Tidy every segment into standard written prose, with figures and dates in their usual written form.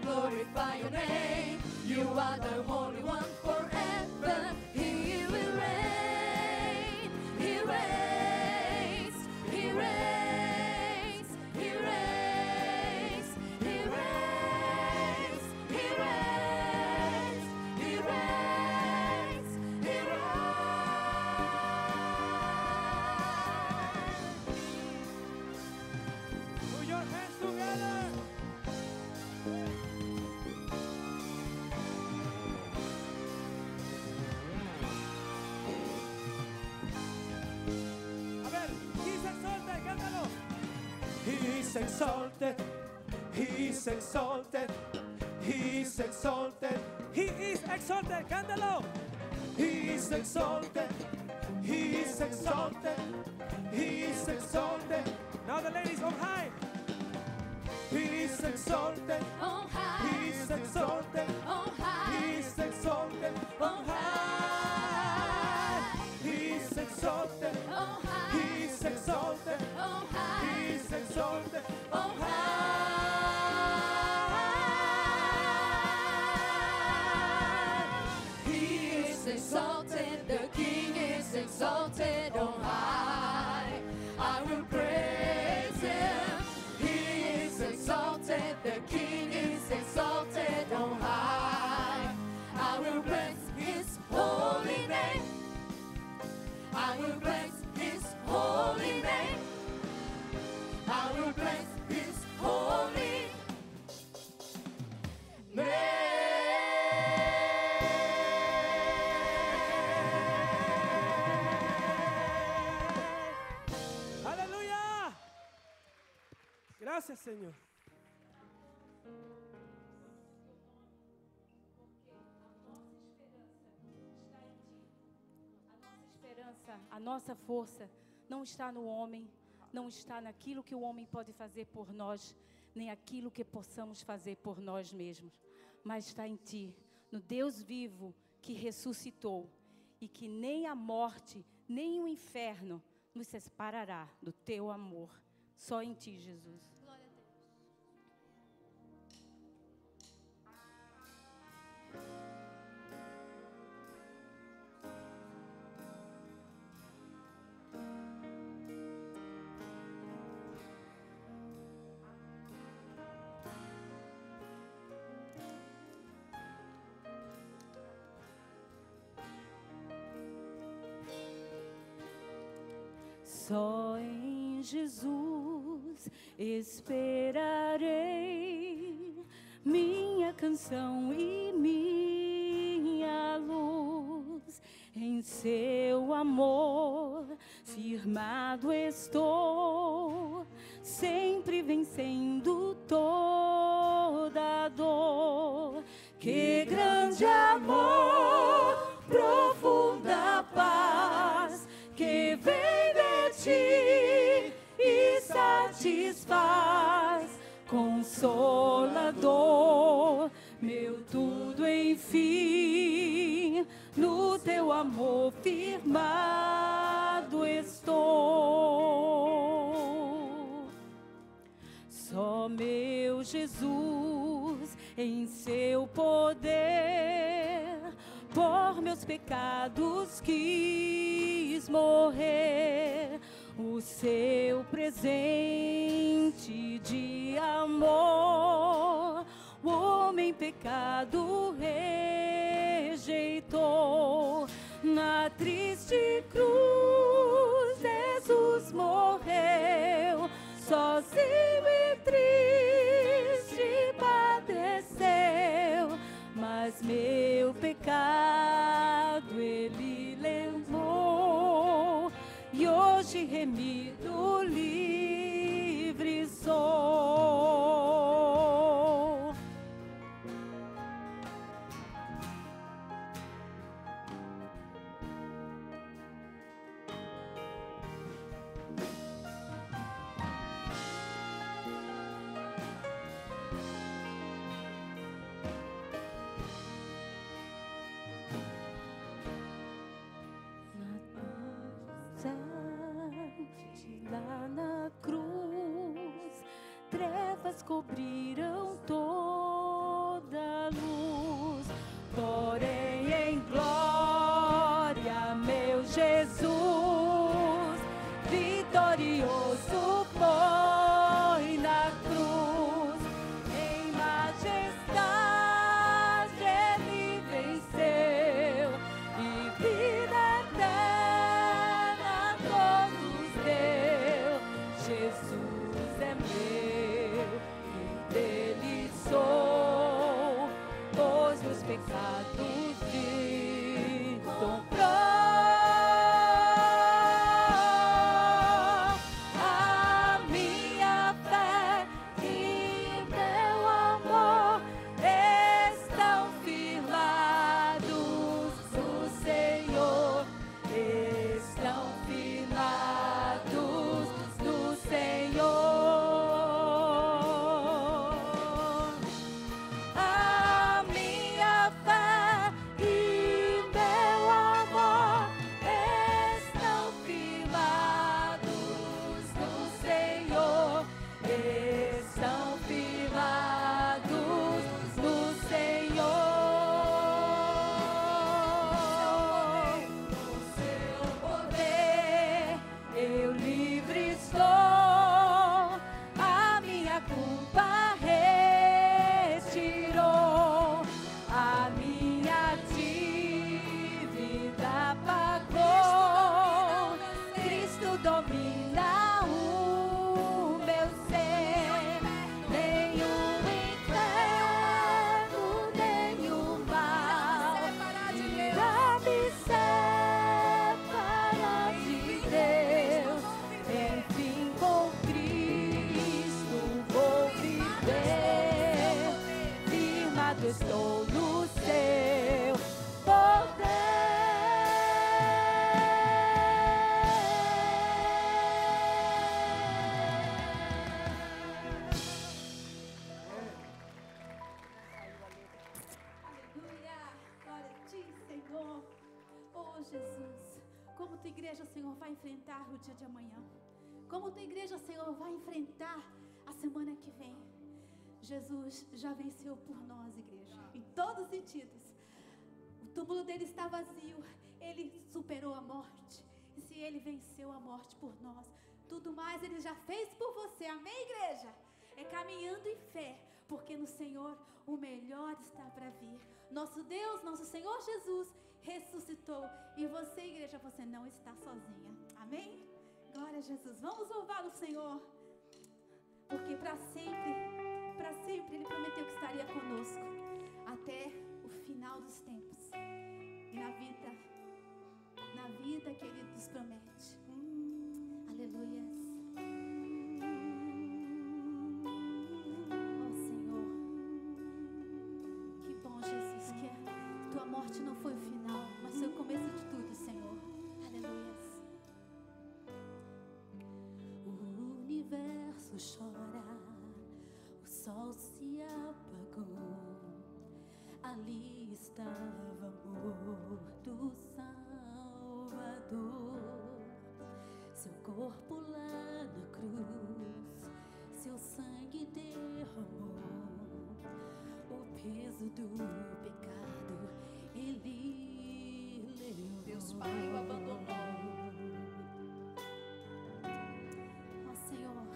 glorify your name. You are the Holy One forever. He will reign. He reigns. He reigns. He reigns. He reigns. He reigns. He reigns. He reigns. Put your hands together. A ver, He's exalted, cántalo. He's exalted. He's exalted. He's exalted. He is exalted, cántalo. He's exalted. He's exalted. He's exalted. Now the ladies on high. He's exalted. On high. He's exalted. On high. He's exalted. On high. He's exalted. On high. He's exalted. On high. He's exalted. On high. He is exalted, the King is exalted on high. I will praise him. He is exalted, the King is exalted on high. I will praise his holy name. I will praise his holy name. I will bless his holy name. Aleluya. Gracias, Señor. A nossa força não está no homem, não está naquilo que o homem pode fazer por nós, nem aquilo que possamos fazer por nós mesmos, mas está em Ti, no Deus vivo que ressuscitou e que nem a morte, nem o inferno nos separará do Teu amor. Só em Ti, Jesus. Glória a Deus. Só em Jesus esperarei, minha canção e minha luz. Em seu amor firmado estou, sempre vencendo toda dor. Que grande amor, profunda paz, que vem de ti e satisfaz, consolador, meu tudo enfim, no teu amor firmado estou. Só meu Jesus, em seu poder, por meus pecados quis morrer. O seu presente de amor, o homem pecado rejeitou. Na triste cruz Jesus morreu, sozinho e triste padeceu, mas meu pecado ele levou, e hoje remido, livre sou. Lá na cruz, trevas cobriram toda Jesus, vitorioso foi na cruz, em majestade ele venceu e vida eterna a todos deu. Jesus é meu e dele sou, pois meus pecados me comprou. A minha fé e meu amor estão firmados no Senhor, estão firmados no Senhor. A minha fé e meu amor estão firmados no Senhor, estão firmados no Senhor. Com seu poder eu livre estou, a minha culpa retirou, a minha dívida pagou. Cristo domina o meu ser, nenhum inferno, nenhum mal irá me separar de Deus. Enfim, com Cristo vou viver, firmado estou no seu Aleluia! Glória a ti, Senhor. Oh, Jesus, como tua igreja, Senhor, vai enfrentar o dia de amanhã. Como tua igreja, Senhor, vai enfrentar a semana que vem. Jesus já venceu por nós, igreja, em todos os sentidos. O túmulo dele está vazio. Ele superou a morte. E se ele venceu a morte por nós, tudo mais ele já fez por você. Amém, igreja? É caminhando em fé, porque no Senhor o melhor está para vir. Nosso Deus, nosso Senhor Jesus ressuscitou. E você, igreja, você não está sozinha. Amém? Glória a Jesus. Vamos louvar o Senhor, porque para sempre ele prometeu que estaria conosco até o final dos tempos. E na vida que ele nos promete. Aleluias. Oh, Senhor, que bom, Jesus, que a tua morte não foi o final, mas foi o começo de tudo, Senhor. Aleluias. O universo chora, o sol se apagou, ali estava morto Salvador. Seu corpo lá na cruz, seu sangue derramou, o peso do pecado ele levou. Deus Pai o abandonou. Ó Senhor,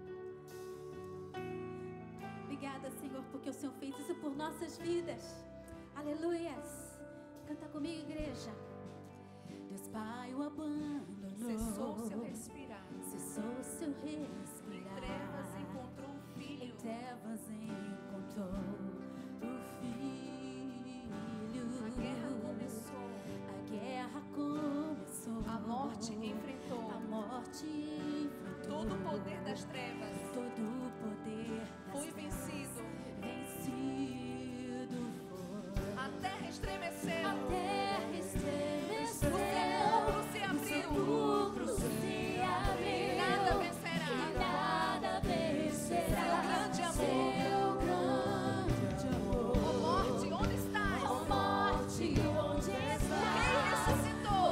obrigada, Senhor, porque o Senhor fez isso por nossas vidas. Aleluias. Canta comigo, igreja. Deus Pai o abandonou, Cessou seu respirar. cessou seu Em respirar. trevas encontrou um Em filho. trevas encontrou o Filho. A guerra começou. A guerra começou. A morte enfrentou. A morte enfrentou. Todo o poder das trevas Todo o poder das foi trevas vencido. Vencido foi. A terra estremeceu. A terra estremeceu. O sepulcro se abriu. O sepulcro se abriu. Nada vencerá. E nada vencerá. Seu grande amor. Seu grande amor. Ó morte, onde estás? Ó morte, onde estás? Quem ressuscitou?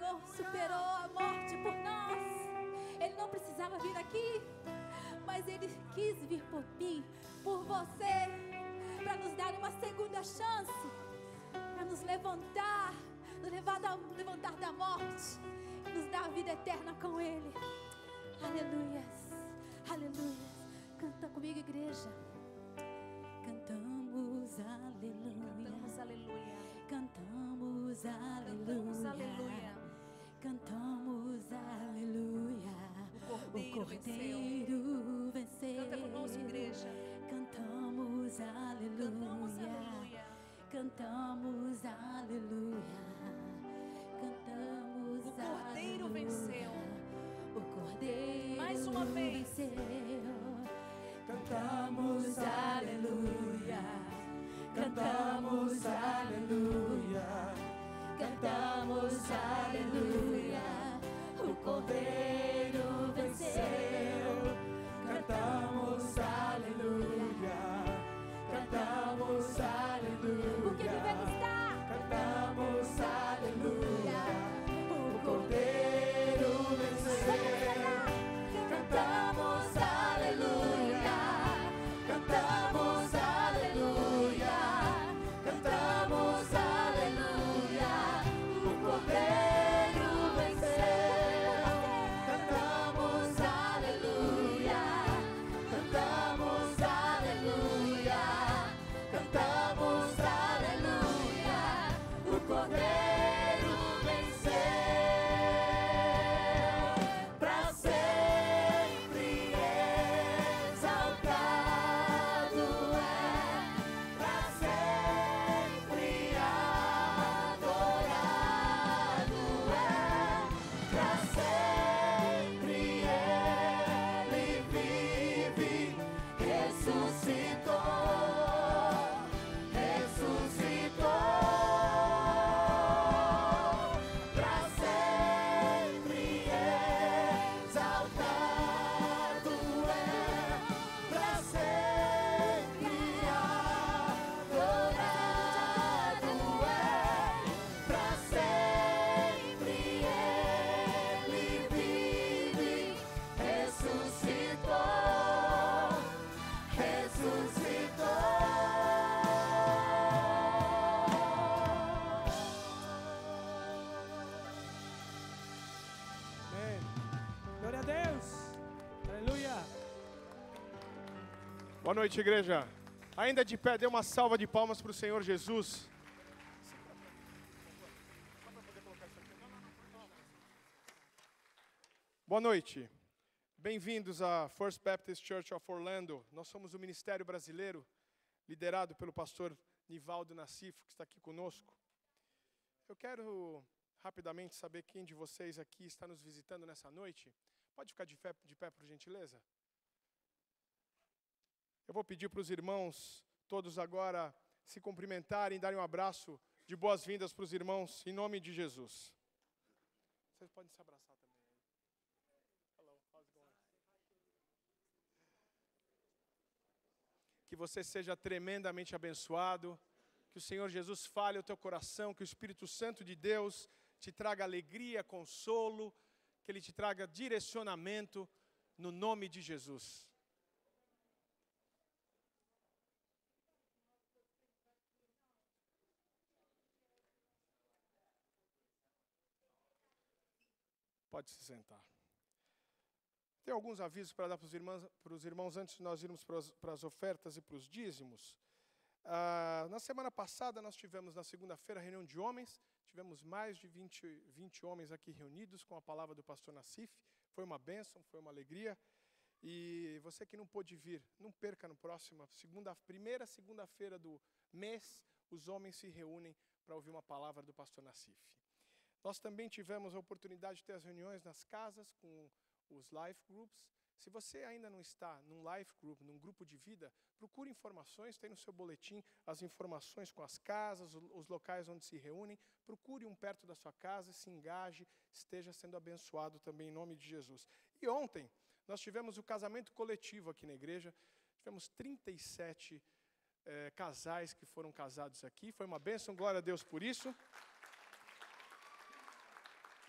Senhor superou a morte por nós. Ele não precisava vir aqui, mas Ele quis vir por mim, por você, para nos dar uma segunda chance, para nos levantar, levantar da morte, nos dar a vida eterna com Ele. Aleluias, aleluias. Canta comigo, igreja. Cantamos aleluia. Cantamos aleluia. Cantamos Cantamos aleluia. Cantamos aleluia. O Cordeiro venceu. Canta conosco, igreja. Cantamos aleluia. Cantamos aleluia. Cantamos aleluia. Cantamos O Cordeiro aleluia. venceu. O Cordeiro Mais uma vez. venceu. Cantamos aleluia. Cantamos aleluia. Cantamos aleluia. O Cordeiro venceu. Cantamos aleluia. Cantamos aleluia. Porque viver está. Cantamos aleluia. O Cordeiro venceu. Cantamos aleluia. Cantamos aleluia. Cantamos aleluia. O Cordeiro venceu. Cantamos aleluia. Cantamos aleluia. Cantamos aleluia. O Cordeiro venceu. Pra sempre exaltado é, pra sempre adorado é, pra sempre Ele vive, ressuscitou, ressuscitou. Pra sempre exaltado é, pra sempre adorado é, pra sempre Ele vive, ressuscitou, ressuscitou. Amém. Glória a Deus. Aleluia. Boa noite, igreja. Ainda de pé, dê uma salva de palmas para o Senhor Jesus. Boa noite. Bem-vindos à First Baptist Church of Orlando. Nós somos o ministério brasileiro, liderado pelo pastor Nivaldo Nassif, que está aqui conosco. Eu quero rapidamente saber quem de vocês aqui está nos visitando nessa noite. Pode ficar de pé, por gentileza? Eu vou pedir para os irmãos todos agora se cumprimentarem, darem um abraço de boas-vindas para os irmãos, em nome de Jesus. Vocês podem se abraçar também. Hello, how's it going? Que você seja tremendamente abençoado, que o Senhor Jesus fale ao teu coração, que o Espírito Santo de Deus te traga alegria, consolo, que Ele te traga direcionamento, no nome de Jesus. Pode se sentar. Tem alguns avisos para dar para os irmãos antes de nós irmos para as ofertas e para os dízimos. Na semana passada nós tivemos na segunda-feira a reunião de homens. Tivemos mais de 20 homens aqui reunidos com a palavra do pastor Nassif. Foi uma bênção, foi uma alegria. E você que não pôde vir, não perca no próximo, primeira segunda-feira do mês, os homens se reúnem para ouvir uma palavra do pastor Nassif. Nós também tivemos a oportunidade de ter as reuniões nas casas com os life groups. Se você ainda não está num life group, num grupo de vida, procure informações, tem no seu boletim as informações com as casas, os locais onde se reúnem. Procure um perto da sua casa, se engaje, esteja sendo abençoado também em nome de Jesus. E ontem nós tivemos o casamento coletivo aqui na igreja. Tivemos 37 casais que foram casados aqui. Foi uma bênção, glória a Deus por isso.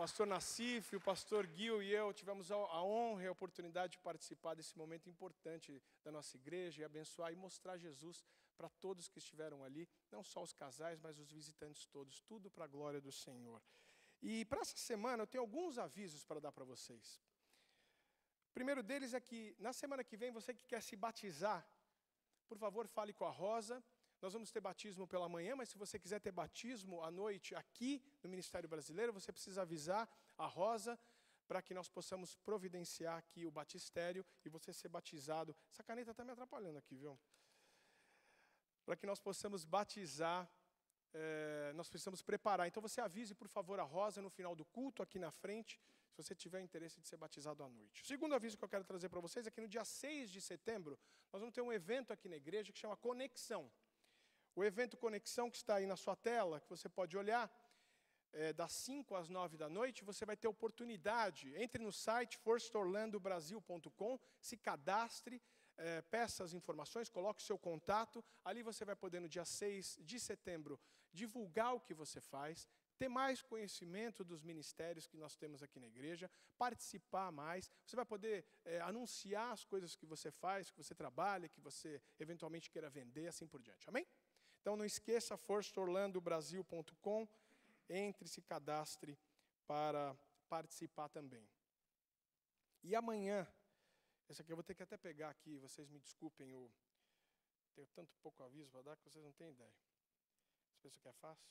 pastor Nassif, o pastor Gil e eu tivemos a honra e a oportunidade de participar desse momento importante da nossa igreja e abençoar e mostrar Jesus para todos que estiveram ali, não só os casais, mas os visitantes todos, tudo para a glória do Senhor. E para essa semana eu tenho alguns avisos para dar para vocês. O primeiro deles é que na semana que vem, você que quer se batizar, por favor, fale com a Rosa. Nós vamos ter batismo pela manhã, mas se você quiser ter batismo à noite aqui no Ministério Brasileiro, você precisa avisar a Rosa para que nós possamos providenciar aqui o batistério e você ser batizado. Essa caneta está me atrapalhando aqui, viu? Para que nós possamos batizar, nós precisamos preparar. Então você avise, por favor, a Rosa no final do culto, aqui na frente, se você tiver interesse de ser batizado à noite. O segundo aviso que eu quero trazer para vocês é que no dia 6 de setembro, nós vamos ter um evento aqui na igreja que chama Conexão. O evento Conexão, que está aí na sua tela, que você pode olhar, das 5 às 9 da noite, você vai ter oportunidade. Entre no site firstorlandobrasil.com, se cadastre, peça as informações, coloque o seu contato. Ali você vai poder, no dia 6 de setembro, divulgar o que você faz, ter mais conhecimento dos ministérios que nós temos aqui na igreja, participar mais. Você vai poder anunciar as coisas que você faz, que você trabalha, que você eventualmente queira vender, assim por diante. Amém? Então não esqueça, firstorlandobrasil.com, entre e se cadastre para participar também. E amanhã, esse aqui eu vou ter que até pegar aqui, vocês me desculpem, tenho tanto pouco aviso para dar que vocês não têm ideia. Você pensa que é fácil?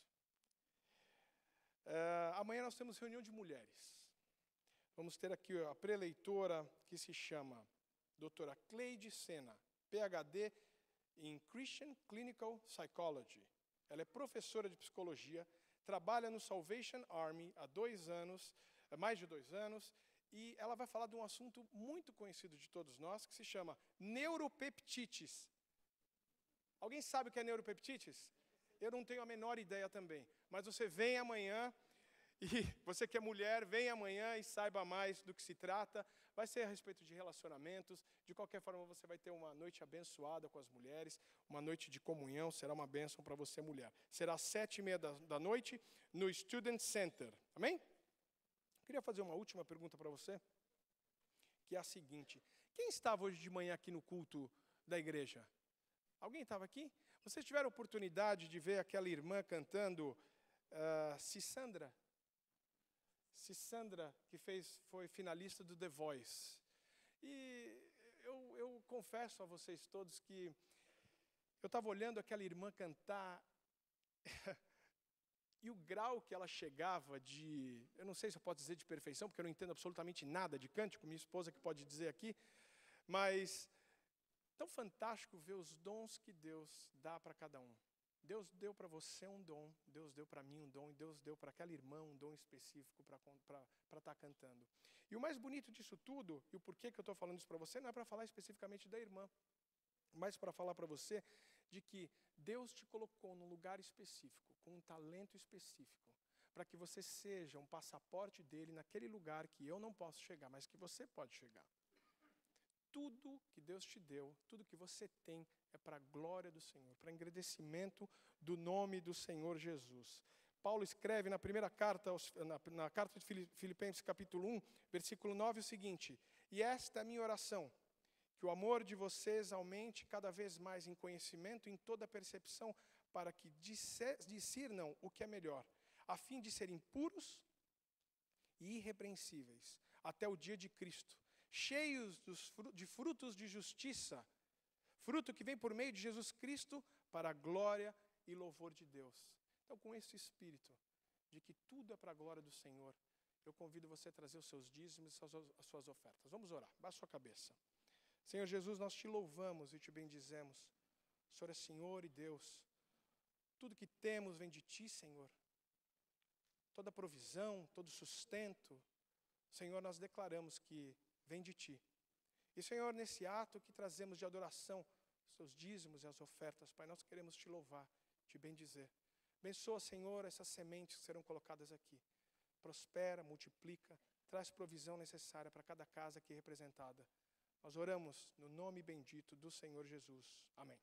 Amanhã nós temos reunião de mulheres. Vamos ter aqui a preleitora que se chama doutora Cleide Sena, PhD em Christian Clinical Psychology. Ela é professora de psicologia, trabalha no Salvation Army há mais de 2 anos, e ela vai falar de um assunto muito conhecido de todos nós, que se chama neuropeptites. Alguém sabe o que é neuropeptites? Eu não tenho a menor ideia também, mas você vem amanhã, e você que é mulher, vem amanhã e saiba mais do que se trata. Vai ser a respeito de relacionamentos. De qualquer forma, você vai ter uma noite abençoada com as mulheres, uma noite de comunhão, será uma bênção para você, mulher. Será às 7h30 da noite, no Student Center. Amém? Queria fazer uma última pergunta para você, que é a seguinte. Quem estava hoje de manhã aqui no culto da igreja? Alguém estava aqui? Vocês tiveram a oportunidade de ver aquela irmã cantando Cissandra? Cissandra, que foi finalista do The Voice. E eu confesso a vocês todos que eu estava olhando aquela irmã cantar e o grau que ela chegava eu não sei se eu posso dizer de perfeição, porque eu não entendo absolutamente nada de cântico, minha esposa que pode dizer aqui, mas tão fantástico ver os dons que Deus dá para cada um. Deus deu para você um dom, Deus deu para mim um dom, e Deus deu para aquela irmã um dom específico para estar cantando. E o mais bonito disso tudo, e o porquê que eu estou falando isso para você, não é para falar especificamente da irmã, mas para falar para você de que Deus te colocou num lugar específico, com um talento específico, para que você seja um passaporte dele naquele lugar que eu não posso chegar, mas que você pode chegar. Tudo que Deus te deu, tudo que você tem, é para a glória do Senhor, para engrandecimento do nome do Senhor Jesus. Paulo escreve na primeira carta, na carta de Filipenses capítulo 1, versículo 9, o seguinte: e esta é a minha oração, que o amor de vocês aumente cada vez mais em conhecimento, em toda percepção, para que discernam o que é melhor, a fim de serem puros e irrepreensíveis, até o dia de Cristo, cheios de frutos de justiça, fruto que vem por meio de Jesus Cristo para a glória e louvor de Deus. Então, com esse espírito de que tudo é para a glória do Senhor, eu convido você a trazer os seus dízimos e as suas ofertas. Vamos orar, baixa sua cabeça. Senhor Jesus, nós te louvamos e te bendizemos. O Senhor é Senhor e Deus. Tudo que temos vem de Ti, Senhor. Toda provisão, todo sustento, Senhor, nós declaramos que vem de Ti. E, Senhor, nesse ato que trazemos de adoração, os seus dízimos e as ofertas, Pai, nós queremos Te louvar, Te bendizer. Abençoa, Senhor, essas sementes que serão colocadas aqui. Prospera, multiplica, traz provisão necessária para cada casa aqui representada. Nós oramos no nome bendito do Senhor Jesus. Amém.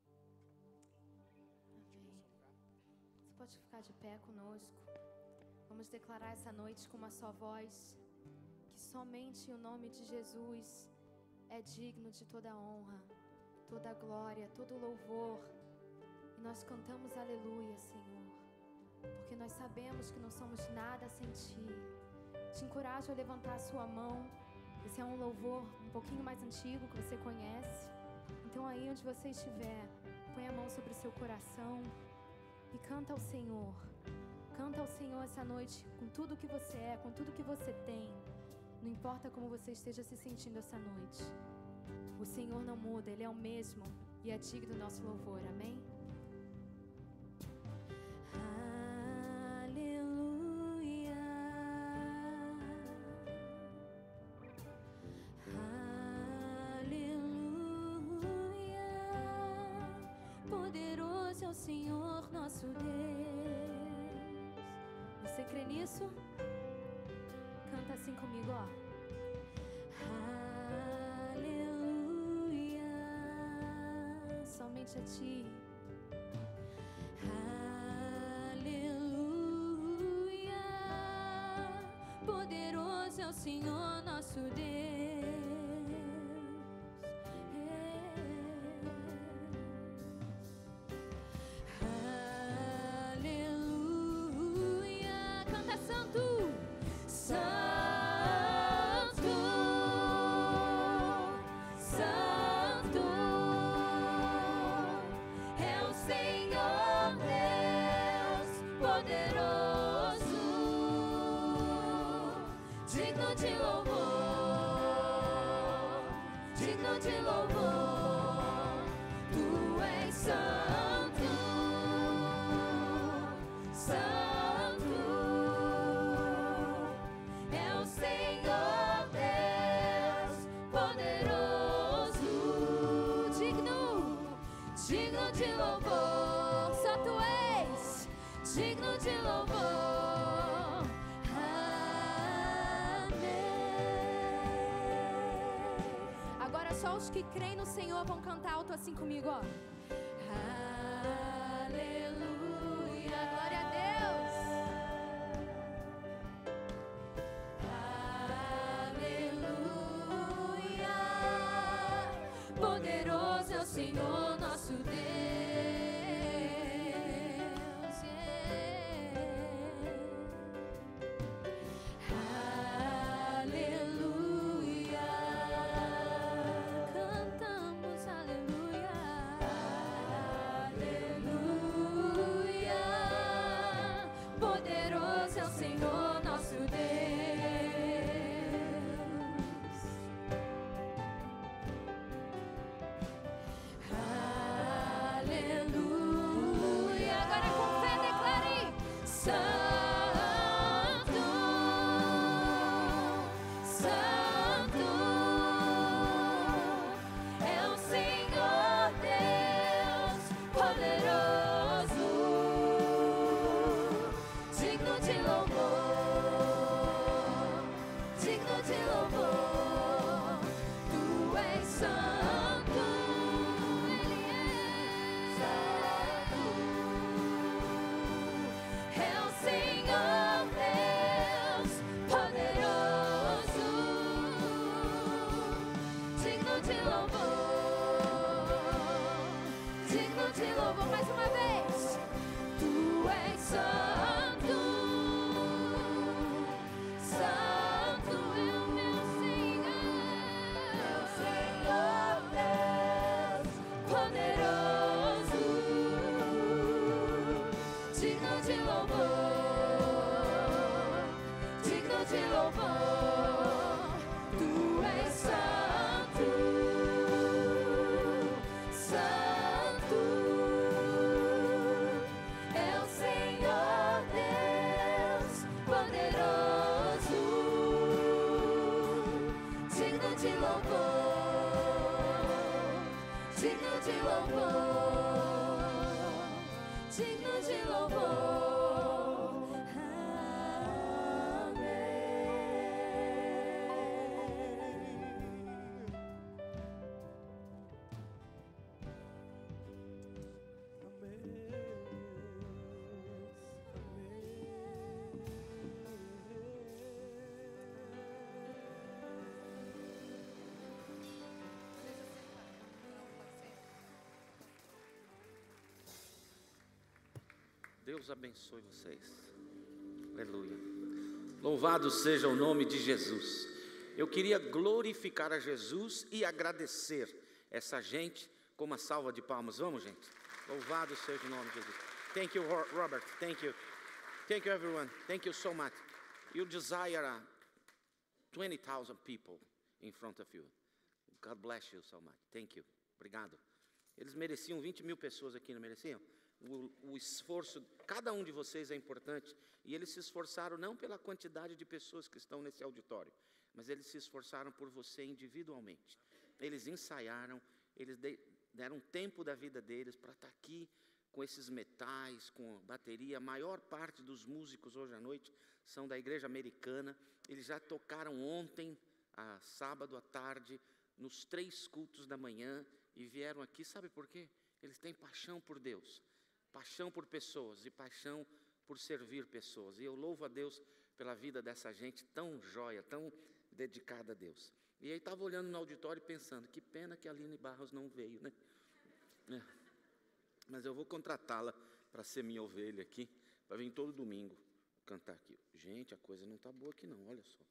Amém. Você pode ficar de pé conosco. Vamos Vamos declarar essa noite com uma só voz, que somente o nome de Jesus é digno de toda honra, toda glória, todo louvor. E nós cantamos aleluia, Senhor, porque nós sabemos que não somos nada sem Ti. Te encorajo a levantar a sua mão. Esse é um louvor um pouquinho mais antigo que você conhece. Então aí onde você estiver, põe a mão sobre o seu coração e canta ao Senhor. Canta ao Senhor essa noite com tudo que você é, com tudo que você tem. Não importa como você esteja se sentindo essa noite. O Senhor não muda, Ele é o mesmo e é digno do nosso louvor, amém? Senhor nosso Deus. Você crê nisso? Canta assim comigo, ó. Aleluia, somente a Ti. Aleluia, poderoso é o Senhor nosso Deus. Só os que creem no Senhor vão cantar alto assim comigo, ó. Aleluia, glória a Deus. Aleluia, poderoso é o Senhor nosso Deus. Deus abençoe vocês. Aleluia. Louvado seja o nome de Jesus. Eu queria glorificar a Jesus e agradecer essa gente com uma salva de palmas. Vamos, gente. Louvado seja o nome de Jesus. Thank you, Robert. Thank you. Thank you, everyone. Thank you so much. You desire 20,000 people in front of you. God bless you so much. Thank you. Obrigado. Eles mereciam 20 mil pessoas aqui, não mereciam? O esforço, cada um de vocês é importante. E eles se esforçaram não pela quantidade de pessoas que estão nesse auditório, mas eles se esforçaram por você individualmente. Eles ensaiaram, eles deram tempo da vida deles para estar aqui com esses metais, com bateria. A maior parte dos músicos hoje à noite são da igreja americana. Eles já tocaram ontem, sábado à tarde, nos 3 cultos da manhã e vieram aqui, sabe por quê? Eles têm paixão por Deus, paixão por pessoas e paixão por servir pessoas. E eu louvo a Deus pela vida dessa gente tão joia, tão dedicada a Deus. E aí estava olhando no auditório e pensando, que pena que a Aline Barros não veio, né? Mas eu vou contratá-la para ser minha ovelha aqui, para vir todo domingo cantar aqui. Gente, a coisa não está boa aqui não, olha só.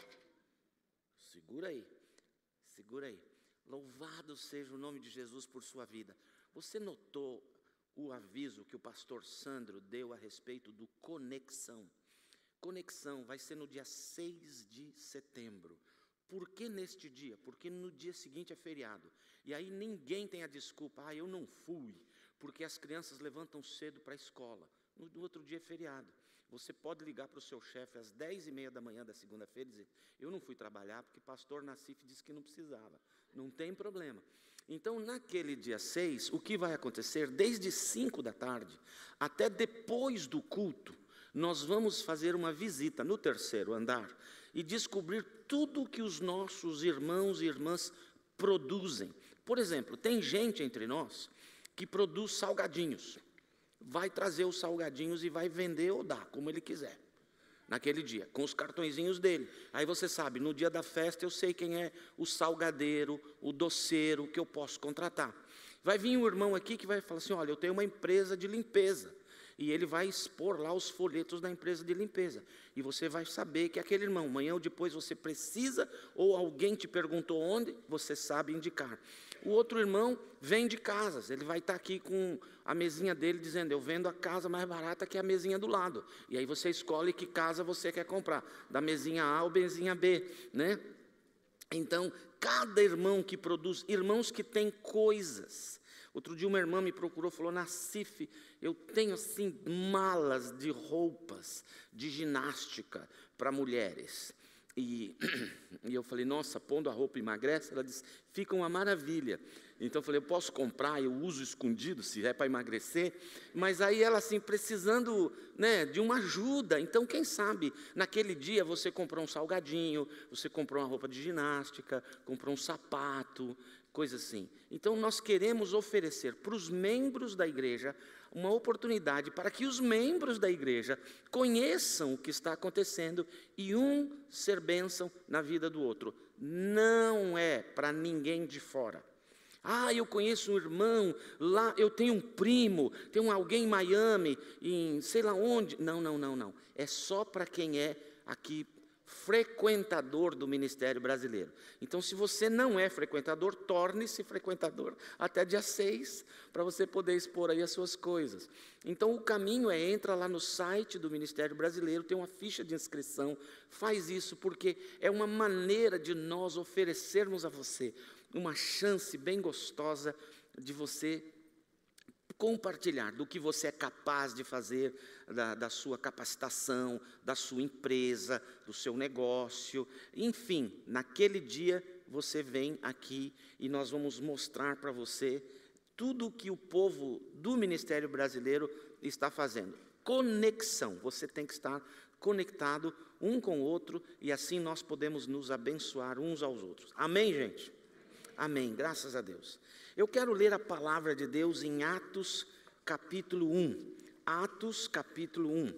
Segura aí, segura aí. Louvado seja o nome de Jesus por sua vida. Você notou o aviso que o pastor Sandro deu a respeito do Conexão? Conexão vai ser no dia 6 de setembro. Por que neste dia? Porque no dia seguinte é feriado. E aí ninguém tem a desculpa, eu não fui, porque as crianças levantam cedo para a escola. No outro dia é feriado. Você pode ligar para o seu chefe às 10h30 da manhã da segunda-feira e dizer, eu não fui trabalhar porque pastor Nassif disse que não precisava. Não tem problema. Então, naquele dia 6, o que vai acontecer? Desde 5 da tarde até depois do culto, nós vamos fazer uma visita no 3º andar e descobrir tudo que os nossos irmãos e irmãs produzem. Por exemplo, tem gente entre nós que produz salgadinhos. Vai trazer os salgadinhos e vai vender ou dar, como ele quiser, naquele dia, com os cartõezinhos dele. Aí você sabe, no dia da festa eu sei quem é o salgadeiro, o doceiro que eu posso contratar. Vai vir um irmão aqui que vai falar assim, olha, eu tenho uma empresa de limpeza. E ele vai expor lá os folhetos da empresa de limpeza. E você vai saber que aquele irmão, amanhã ou depois você precisa, ou alguém te perguntou onde, você sabe indicar. O outro irmão vende casas, ele vai estar aqui com a mesinha dele dizendo, eu vendo a casa mais barata que a mesinha do lado. E aí você escolhe que casa você quer comprar, da mesinha A ou mesinha B, né? Então, cada irmão que produz, irmãos que têm coisas. Outro dia uma irmã me procurou, falou, Nassif, eu tenho assim malas de roupas de ginástica para mulheres. E eu falei, nossa, pondo a roupa emagrece? Ela disse, fica uma maravilha. Então eu falei, eu posso comprar, eu uso escondido, se é para emagrecer. Mas aí ela assim, precisando, né, de uma ajuda. Então quem sabe, naquele dia você comprou um salgadinho, você comprou uma roupa de ginástica, comprou um sapato, coisa assim. Então nós queremos oferecer para os membros da igreja uma oportunidade para que os membros da igreja conheçam o que está acontecendo e um ser bênção na vida do outro. Não é para ninguém de fora. Eu conheço um irmão, lá eu tenho um primo, tem alguém em Miami, em sei lá onde. Não. É só para quem é aqui frequentador do Ministério Brasileiro. Então, se você não é frequentador, torne-se frequentador até dia 6, para você poder expor aí as suas coisas. Então, o caminho é, entra lá no site do Ministério Brasileiro, tem uma ficha de inscrição, faz isso, porque é uma maneira de nós oferecermos a você uma chance bem gostosa de você compartilhar do que você é capaz de fazer, da sua capacitação, da sua empresa, do seu negócio. Enfim, naquele dia você vem aqui e nós vamos mostrar para você tudo o que o povo do Ministério Brasileiro está fazendo. Conexão, você tem que estar conectado um com o outro e assim nós podemos nos abençoar uns aos outros. Amém, gente? Amém, graças a Deus. Eu quero ler a palavra de Deus em Atos capítulo 1. Atos capítulo 1.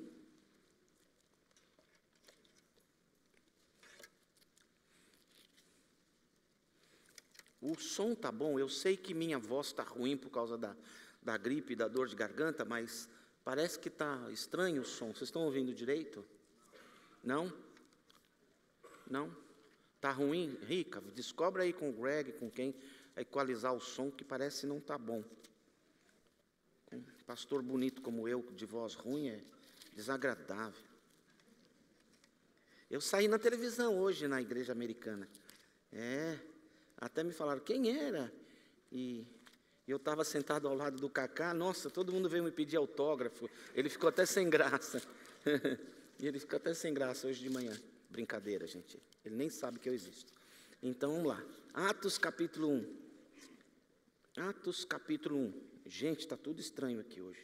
O som tá bom, eu sei que minha voz está ruim por causa da gripe e da dor de garganta, mas Parece que está estranho o som. Vocês estão ouvindo direito? Não? Não? Está ruim? Rica, descobre aí com o Greg, com quem, equalizar o som, que parece não está bom. Um pastor bonito como eu, de voz ruim, é desagradável. Eu saí na televisão hoje na igreja americana. Até me falaram quem era. E eu estava sentado ao lado do Cacá. Nossa, todo mundo veio me pedir autógrafo. Ele ficou até sem graça. Ele ficou até sem graça hoje de manhã. Brincadeira, gente. Ele nem sabe que eu existo. Então, vamos lá. Atos capítulo 1. Atos capítulo 1. Gente, está tudo estranho aqui hoje.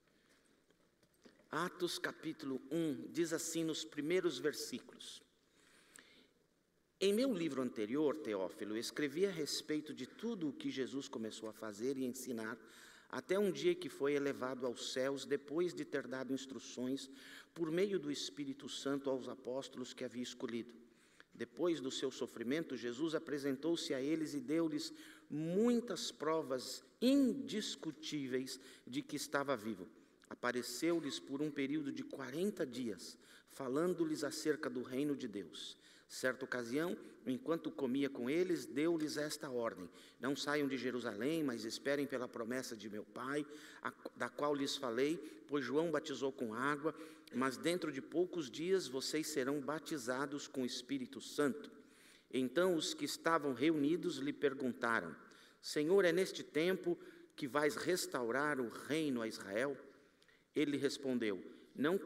Atos capítulo 1 diz assim nos primeiros versículos. Em meu livro anterior, Teófilo, escrevi a respeito de tudo o que Jesus começou a fazer e ensinar, até um dia que foi elevado aos céus, depois de ter dado instruções por meio do Espírito Santo aos apóstolos que havia escolhido. Depois do seu sofrimento, Jesus apresentou-se a eles e deu-lhes muitas provas indiscutíveis de que estava vivo. Apareceu-lhes por um período de 40 dias, falando-lhes acerca do reino de Deus. Certa ocasião, enquanto comia com eles, deu-lhes esta ordem: não saiam de Jerusalém, mas esperem pela promessa de meu Pai, da qual lhes falei, pois João batizou com água, mas dentro de poucos dias vocês serão batizados com o Espírito Santo. Então os que estavam reunidos lhe perguntaram: Senhor, é neste tempo que vais restaurar o reino a Israel? Ele respondeu: não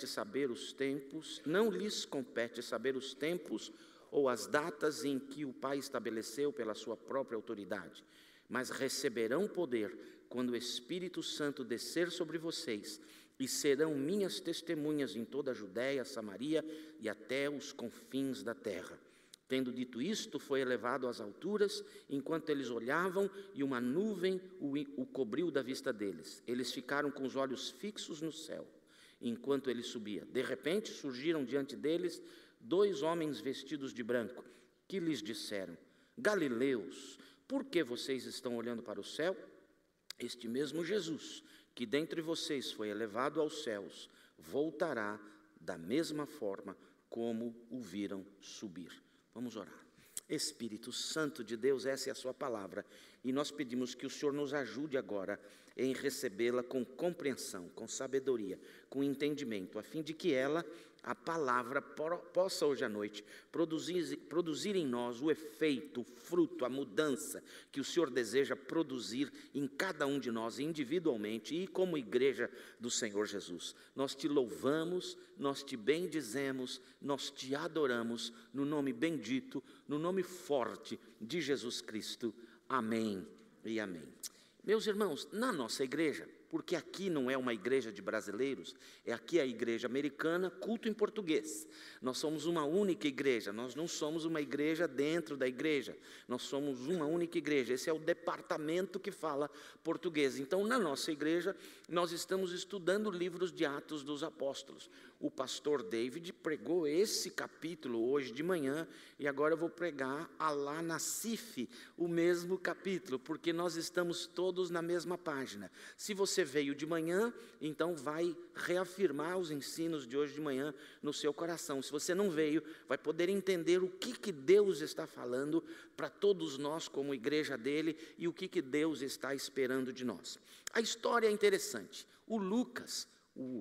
lhes compete saber os tempos ou as datas em que o Pai estabeleceu pela sua própria autoridade, mas receberão poder quando o Espírito Santo descer sobre vocês, e serão minhas testemunhas em toda a Judéia, Samaria e até os confins da terra. Tendo dito isto, foi elevado às alturas, enquanto eles olhavam, e uma nuvem o cobriu da vista deles. Eles ficaram com os olhos fixos no céu, enquanto ele subia. De repente, surgiram diante deles 2 homens vestidos de branco, que lhes disseram: Galileus, por que vocês estão olhando para o céu? Este mesmo Jesus, que dentre vocês foi elevado aos céus, voltará da mesma forma como o viram subir. Vamos orar. Espírito Santo de Deus, essa é a sua palavra, e nós pedimos que o Senhor nos ajude agora em recebê-la com compreensão, com sabedoria, com entendimento, a fim de que ela, a palavra, possa hoje à noite produzir em nós o efeito, o fruto, a mudança que o Senhor deseja produzir em cada um de nós individualmente e como igreja do Senhor Jesus. Nós te louvamos, nós te bendizemos, nós te adoramos no nome bendito, no nome forte de Jesus Cristo. Amém e amém. Meus irmãos, na nossa igreja, porque aqui não é uma igreja de brasileiros, aqui é a igreja americana, culto em português. Nós somos uma única igreja, nós não somos uma igreja dentro da igreja, nós somos uma única igreja. Esse é o departamento que fala português. Então, na nossa igreja, nós estamos estudando livros de Atos dos Apóstolos. O pastor David pregou esse capítulo hoje de manhã, e agora eu vou pregar lá na CIF o mesmo capítulo, porque nós estamos todos na mesma página. Se você veio de manhã, então vai reafirmar os ensinos de hoje de manhã no seu coração. Se você não veio, vai poder entender o que Deus está falando para todos nós como igreja dele e o que Deus está esperando de nós. A história é interessante. O Lucas, o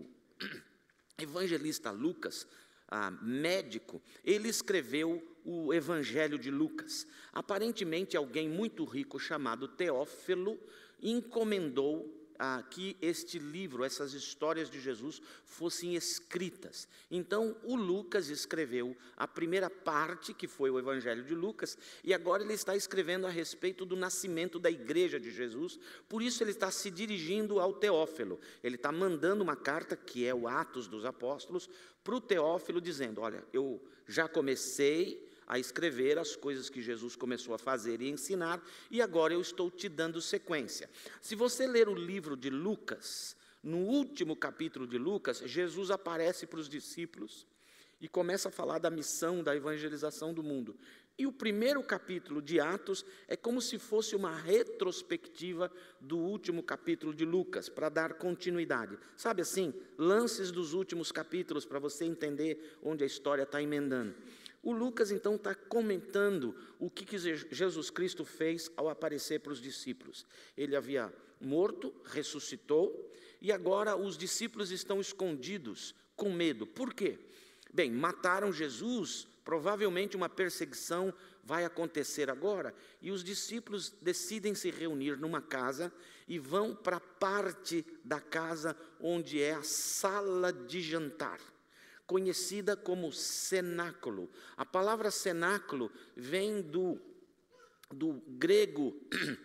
evangelista Lucas, médico, ele escreveu o Evangelho de Lucas. Aparentemente, alguém muito rico chamado Teófilo encomendou que este livro, essas histórias de Jesus, fossem escritas. Então, o Lucas escreveu a primeira parte, que foi o Evangelho de Lucas, e agora ele está escrevendo a respeito do nascimento da igreja de Jesus. Por isso ele está se dirigindo ao Teófilo. Ele está mandando uma carta, que é o Atos dos Apóstolos, para o Teófilo, dizendo: olha, eu já comecei a escrever as coisas que Jesus começou a fazer e ensinar, e agora eu estou te dando sequência. Se você ler o livro de Lucas, no último capítulo de Lucas, Jesus aparece para os discípulos e começa a falar da missão, da evangelização do mundo. E o primeiro capítulo de Atos é como se fosse uma retrospectiva do último capítulo de Lucas, para dar continuidade. Sabe assim, lances dos últimos capítulos, para você entender onde a história está emendando. O Lucas, então, está comentando o que Jesus Cristo fez ao aparecer para os discípulos. Ele havia morto, ressuscitou, e agora os discípulos estão escondidos, com medo. Por quê? Bem, mataram Jesus, provavelmente uma perseguição vai acontecer agora, e os discípulos decidem se reunir numa casa e vão para a parte da casa onde é a sala de jantar, conhecida como cenáculo. A palavra cenáculo vem do grego,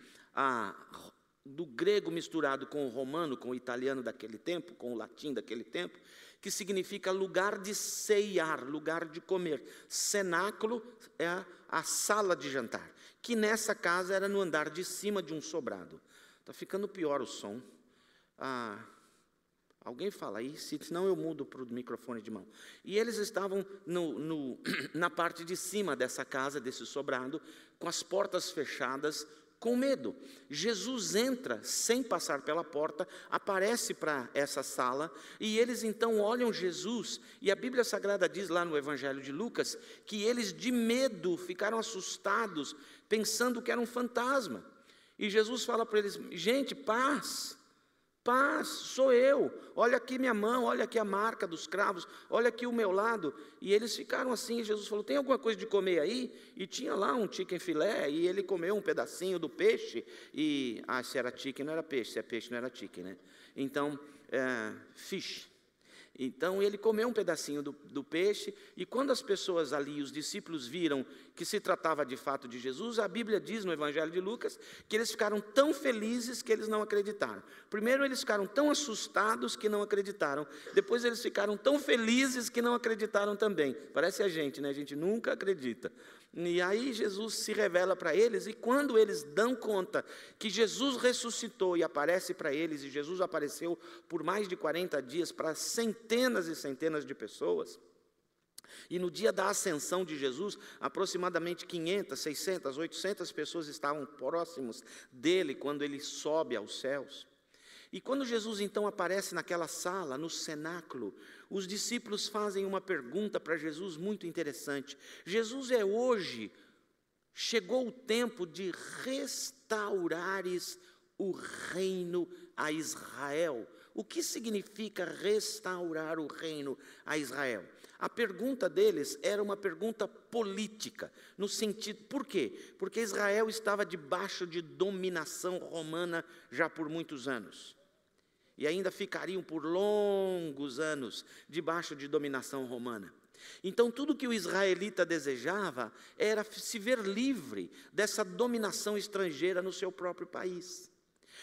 do grego misturado com o romano, com o italiano daquele tempo, com o latim daquele tempo, que significa lugar de ceiar, lugar de comer. Cenáculo é a sala de jantar, que nessa casa era no andar de cima de um sobrado. Está ficando pior o som. Alguém fala aí, senão eu mudo para o microfone de mão. E eles estavam na parte de cima dessa casa, desse sobrado, com as portas fechadas, com medo. Jesus entra sem passar pela porta, aparece para essa sala, e eles então olham Jesus, e a Bíblia Sagrada diz lá no Evangelho de Lucas, que eles de medo ficaram assustados, pensando que era um fantasma. E Jesus fala para eles: gente, paz, sou eu, olha aqui minha mão, olha aqui a marca dos cravos, olha aqui o meu lado. E eles ficaram assim, e Jesus falou: tem alguma coisa de comer aí? E tinha lá um chicken filé, e ele comeu um pedacinho do peixe, e, se era chicken não era peixe, se é peixe não era chicken, né? Então, fish. Então ele comeu um pedacinho do peixe, e quando as pessoas ali, os discípulos, viram que se tratava de fato de Jesus, a Bíblia diz no Evangelho de Lucas que eles ficaram tão felizes que eles não acreditaram. Primeiro eles ficaram tão assustados que não acreditaram, depois eles ficaram tão felizes que não acreditaram também. Parece a gente, né? A gente nunca acredita. E aí Jesus se revela para eles, e quando eles dão conta que Jesus ressuscitou e aparece para eles, e Jesus apareceu por mais de 40 dias para centenas e centenas de pessoas, e no dia da ascensão de Jesus, aproximadamente 500, 600, 800 pessoas estavam próximos dele quando ele sobe aos céus. E quando Jesus então aparece naquela sala, no cenáculo, os discípulos fazem uma pergunta para Jesus muito interessante. Jesus, chegou o tempo de restaurares o reino a Israel. O que significa restaurar o reino a Israel? A pergunta deles era uma pergunta política, no sentido, por quê? Porque Israel estava debaixo de dominação romana já por muitos anos. E ainda ficariam por longos anos debaixo de dominação romana. Então tudo que o israelita desejava era se ver livre dessa dominação estrangeira no seu próprio país.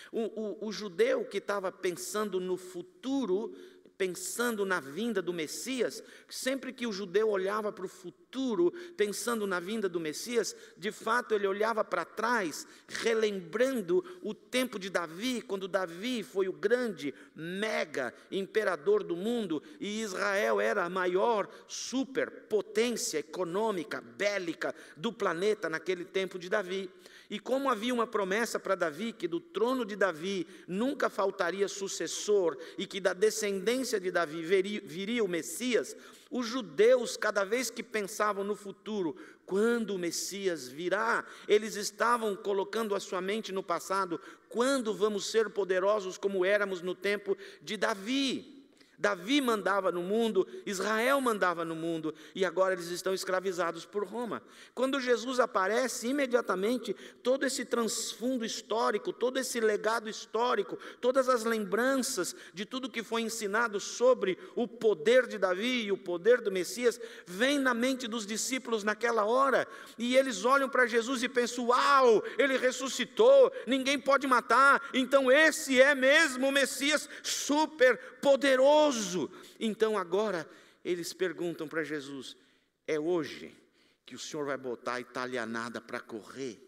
O judeu que estava pensando no futuro, pensando na vinda do Messias, sempre que o judeu olhava para o futuro, pensando na vinda do Messias, de fato ele olhava para trás, relembrando o tempo de Davi, quando Davi foi o grande, mega imperador do mundo, e Israel era a maior superpotência econômica, bélica do planeta naquele tempo de Davi. E como havia uma promessa para Davi, que do trono de Davi nunca faltaria sucessor, e que da descendência de Davi viria o Messias, os judeus, cada vez que pensavam no futuro, quando o Messias virá, eles estavam colocando a sua mente no passado: quando vamos ser poderosos como éramos no tempo de Davi? Davi mandava no mundo, Israel mandava no mundo, e agora eles estão escravizados por Roma. Quando Jesus aparece, imediatamente, todo esse transfundo histórico, todo esse legado histórico, todas as lembranças de tudo que foi ensinado sobre o poder de Davi e o poder do Messias, vem na mente dos discípulos naquela hora, e eles olham para Jesus e pensam: uau, ele ressuscitou, ninguém pode matar, então esse é mesmo o Messias super poderoso. Então agora eles perguntam para Jesus: é hoje que o Senhor vai botar a italianada para correr?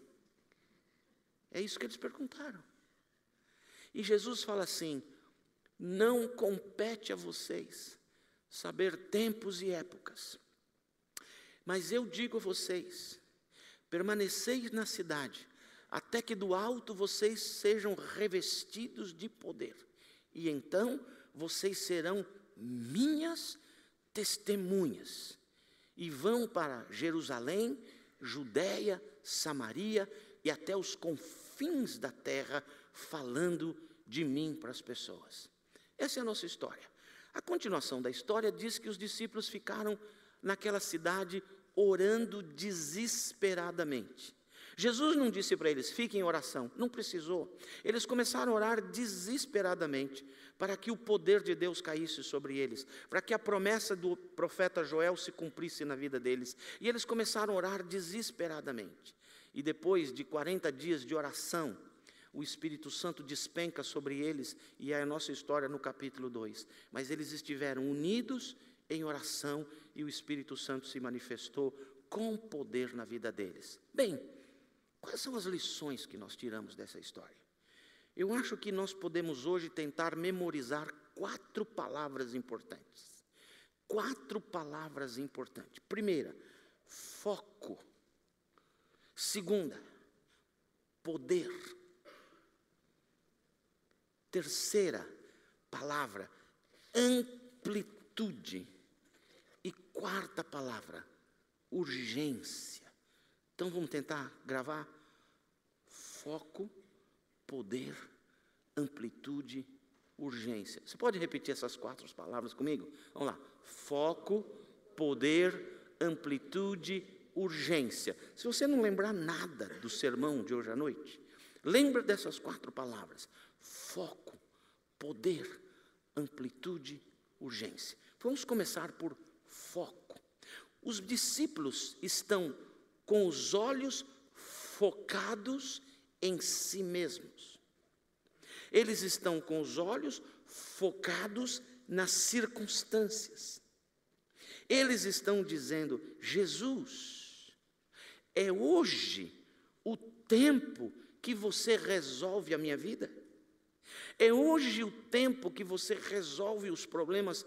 É isso que eles perguntaram. E Jesus fala assim: não compete a vocês saber tempos e épocas. Mas eu digo a vocês, permaneceis na cidade, até que do alto vocês sejam revestidos de poder. E então vocês serão minhas testemunhas. E vão para Jerusalém, Judéia, Samaria e até os confins da terra, falando de mim para as pessoas. Essa é a nossa história. A continuação da história diz que os discípulos ficaram naquela cidade orando desesperadamente. Jesus não disse para eles, fiquem em oração, não precisou. Eles começaram a orar desesperadamente, para que o poder de Deus caísse sobre eles, para que a promessa do profeta Joel se cumprisse na vida deles. E eles começaram a orar desesperadamente. E depois de 40 dias de oração, o Espírito Santo despenca sobre eles, e é a nossa história no capítulo 2. Mas eles estiveram unidos em oração, e o Espírito Santo se manifestou com poder na vida deles. Bem, quais são as lições que nós tiramos dessa história? Eu acho que nós podemos hoje tentar memorizar 4 palavras importantes. 4 palavras importantes. Primeira, foco. Segunda, poder. Terceira palavra, amplitude. E quarta palavra, urgência. Então vamos tentar gravar? Foco, poder, amplitude, urgência. Você pode repetir essas 4 palavras comigo? Vamos lá. Foco, poder, amplitude, urgência. Se você não lembrar nada do sermão de hoje à noite, lembra dessas 4 palavras. Foco, poder, amplitude, urgência. Vamos começar por foco. Os discípulos estão com os olhos focados em si mesmos. Eles estão com os olhos focados nas circunstâncias. Eles estão dizendo, Jesus, é hoje o tempo que você resolve a minha vida? É hoje o tempo que você resolve os problemas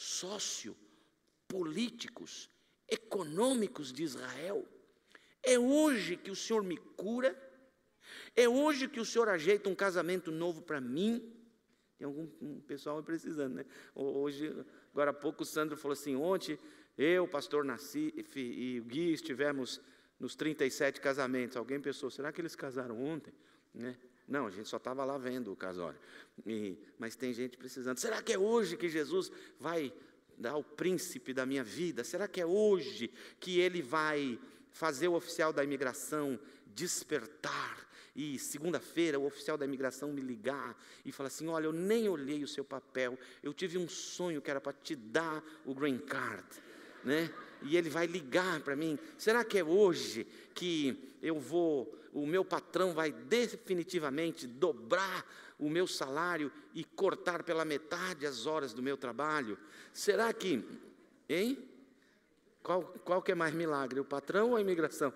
sociopolíticos, econômicos de Israel? É hoje que o Senhor me cura? É hoje que o Senhor ajeita um casamento novo para mim? Tem algum pessoal precisando, né? Hoje, agora há pouco, o Sandro falou assim, ontem eu, o pastor Nassif e o Gui estivemos nos 37 casamentos. Alguém pensou, será que eles casaram ontem? Né? Não, a gente só estava lá vendo o casório. Mas tem gente precisando. Será que é hoje que Jesus vai dar o príncipe da minha vida? Será que é hoje que ele vai fazer o oficial da imigração despertar? E segunda-feira o oficial da imigração me ligar e falar assim, olha, eu nem olhei o seu papel, eu tive um sonho que era para te dar o green card, né? E ele vai ligar para mim. Será que é hoje que o meu patrão vai definitivamente dobrar o meu salário e cortar pela metade as horas do meu trabalho? Será que, hein? Qual que é mais milagre, o patrão ou a imigração?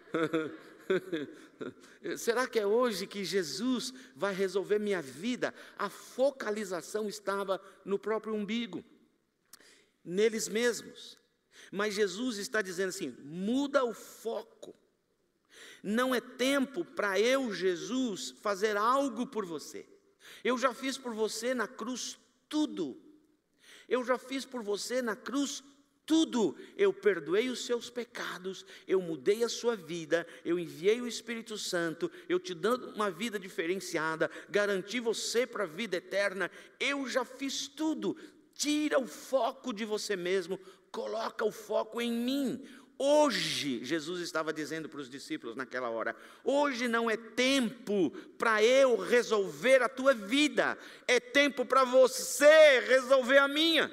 Será que é hoje que Jesus vai resolver minha vida? A focalização estava no próprio umbigo, neles mesmos. Mas Jesus está dizendo assim, muda o foco. Não é tempo para eu, Jesus, fazer algo por você. Eu já fiz por você na cruz tudo. Eu já fiz por você na cruz tudo. Eu perdoei os seus pecados, eu mudei a sua vida, eu enviei o Espírito Santo, eu te dando uma vida diferenciada, garanti você para a vida eterna. Eu já fiz tudo. Tira o foco de você mesmo, coloca o foco em mim. Hoje, Jesus estava dizendo para os discípulos naquela hora, hoje não é tempo para eu resolver a tua vida, é tempo para você resolver a minha.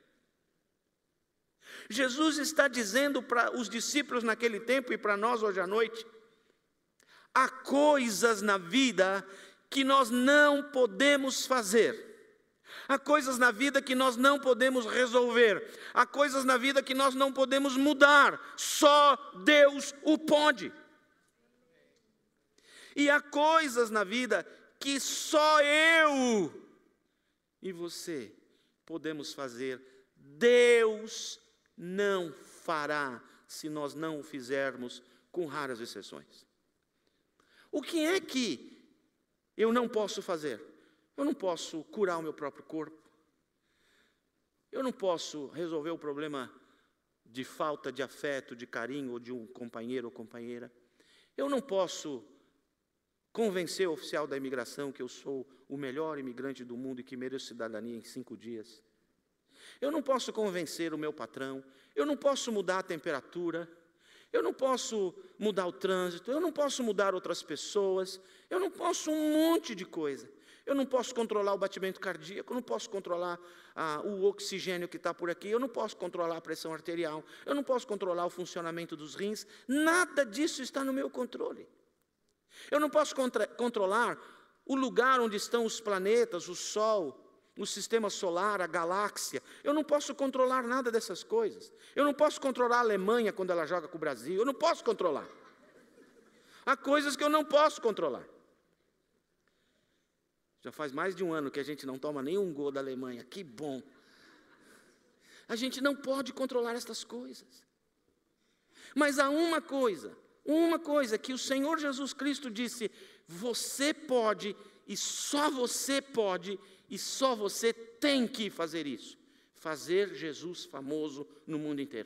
Jesus está dizendo para os discípulos naquele tempo e para nós hoje à noite, há coisas na vida que nós não podemos fazer. Há coisas na vida que nós não podemos resolver. Há coisas na vida que nós não podemos mudar. Só Deus o pode. E há coisas na vida que só eu e você podemos fazer. Deus Deus não fará se nós não o fizermos, com raras exceções. O que é que eu não posso fazer? Eu não posso curar o meu próprio corpo. Eu não posso resolver o problema de falta de afeto, de carinho, ou de um companheiro ou companheira. Eu não posso convencer o oficial da imigração que eu sou o melhor imigrante do mundo e que mereço cidadania em 5 dias. Eu não posso convencer o meu patrão. Eu não posso mudar a temperatura. Eu não posso mudar o trânsito. Eu não posso mudar outras pessoas. Eu não posso um monte de coisa. Eu não posso controlar o batimento cardíaco. Eu não posso controlar o oxigênio que está por aqui. Eu não posso controlar a pressão arterial. Eu não posso controlar o funcionamento dos rins. Nada disso está no meu controle. Eu não posso controlar o lugar onde estão os planetas, o Sol, o sistema solar, a galáxia. Eu não posso controlar nada dessas coisas. Eu não posso controlar a Alemanha quando ela joga com o Brasil. Eu não posso controlar. Há coisas que eu não posso controlar. Já faz mais de 1 ano que a gente não toma nenhum gol da Alemanha. Que bom. A gente não pode controlar estas coisas. Mas há uma coisa que o Senhor Jesus Cristo disse: você pode, e só você pode, e só você tem que fazer isso. Fazer Jesus famoso no mundo inteiro.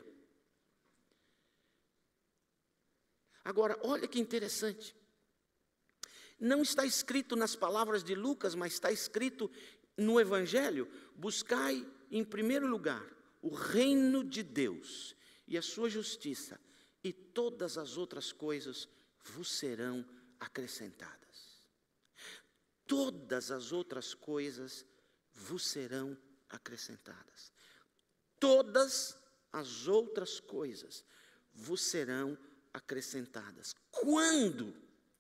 Agora, olha que interessante. Não está escrito nas palavras de Lucas, mas está escrito no Evangelho: buscai em primeiro lugar o reino de Deus e a sua justiça, e todas as outras coisas vos serão acrescentadas. Todas as outras coisas vos serão acrescentadas. Todas as outras coisas vos serão acrescentadas. Quando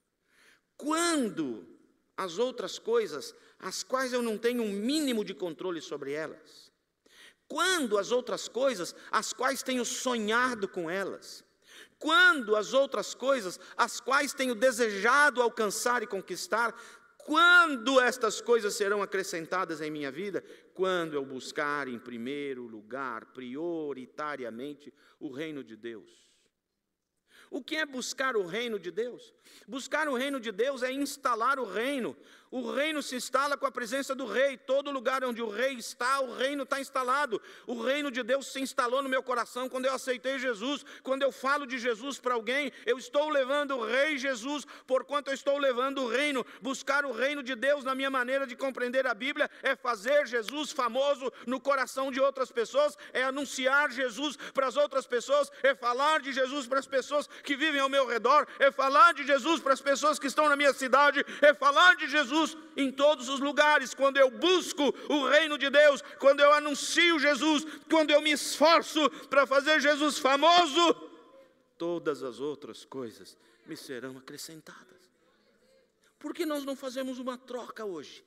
as outras coisas, as quais eu não tenho um mínimo de controle sobre elas, quando as outras coisas, as quais tenho sonhado com elas, quando as outras coisas, as quais tenho desejado alcançar e conquistar, quando estas coisas serão acrescentadas em minha vida? Quando eu buscar em primeiro lugar, prioritariamente, o reino de Deus. O que é buscar o reino de Deus? Buscar o reino de Deus é instalar o reino. O reino se instala com a presença do rei. Todo lugar onde o rei está, o reino está instalado. O reino de Deus se instalou no meu coração quando eu aceitei Jesus. Quando eu falo de Jesus para alguém, eu estou levando o rei Jesus, porquanto eu estou levando o reino. Buscar o reino de Deus, na minha maneira de compreender a Bíblia, é fazer Jesus famoso no coração de outras pessoas, é anunciar Jesus para as outras pessoas, é falar de Jesus para as pessoas que vivem ao meu redor, é falar de Jesus para as pessoas que estão na minha cidade, é falar de Jesus em todos os lugares. Quando eu busco o reino de Deus, quando eu anuncio Jesus, quando eu me esforço para fazer Jesus famoso, todas as outras coisas me serão acrescentadas. Por que nós não fazemos uma troca hoje?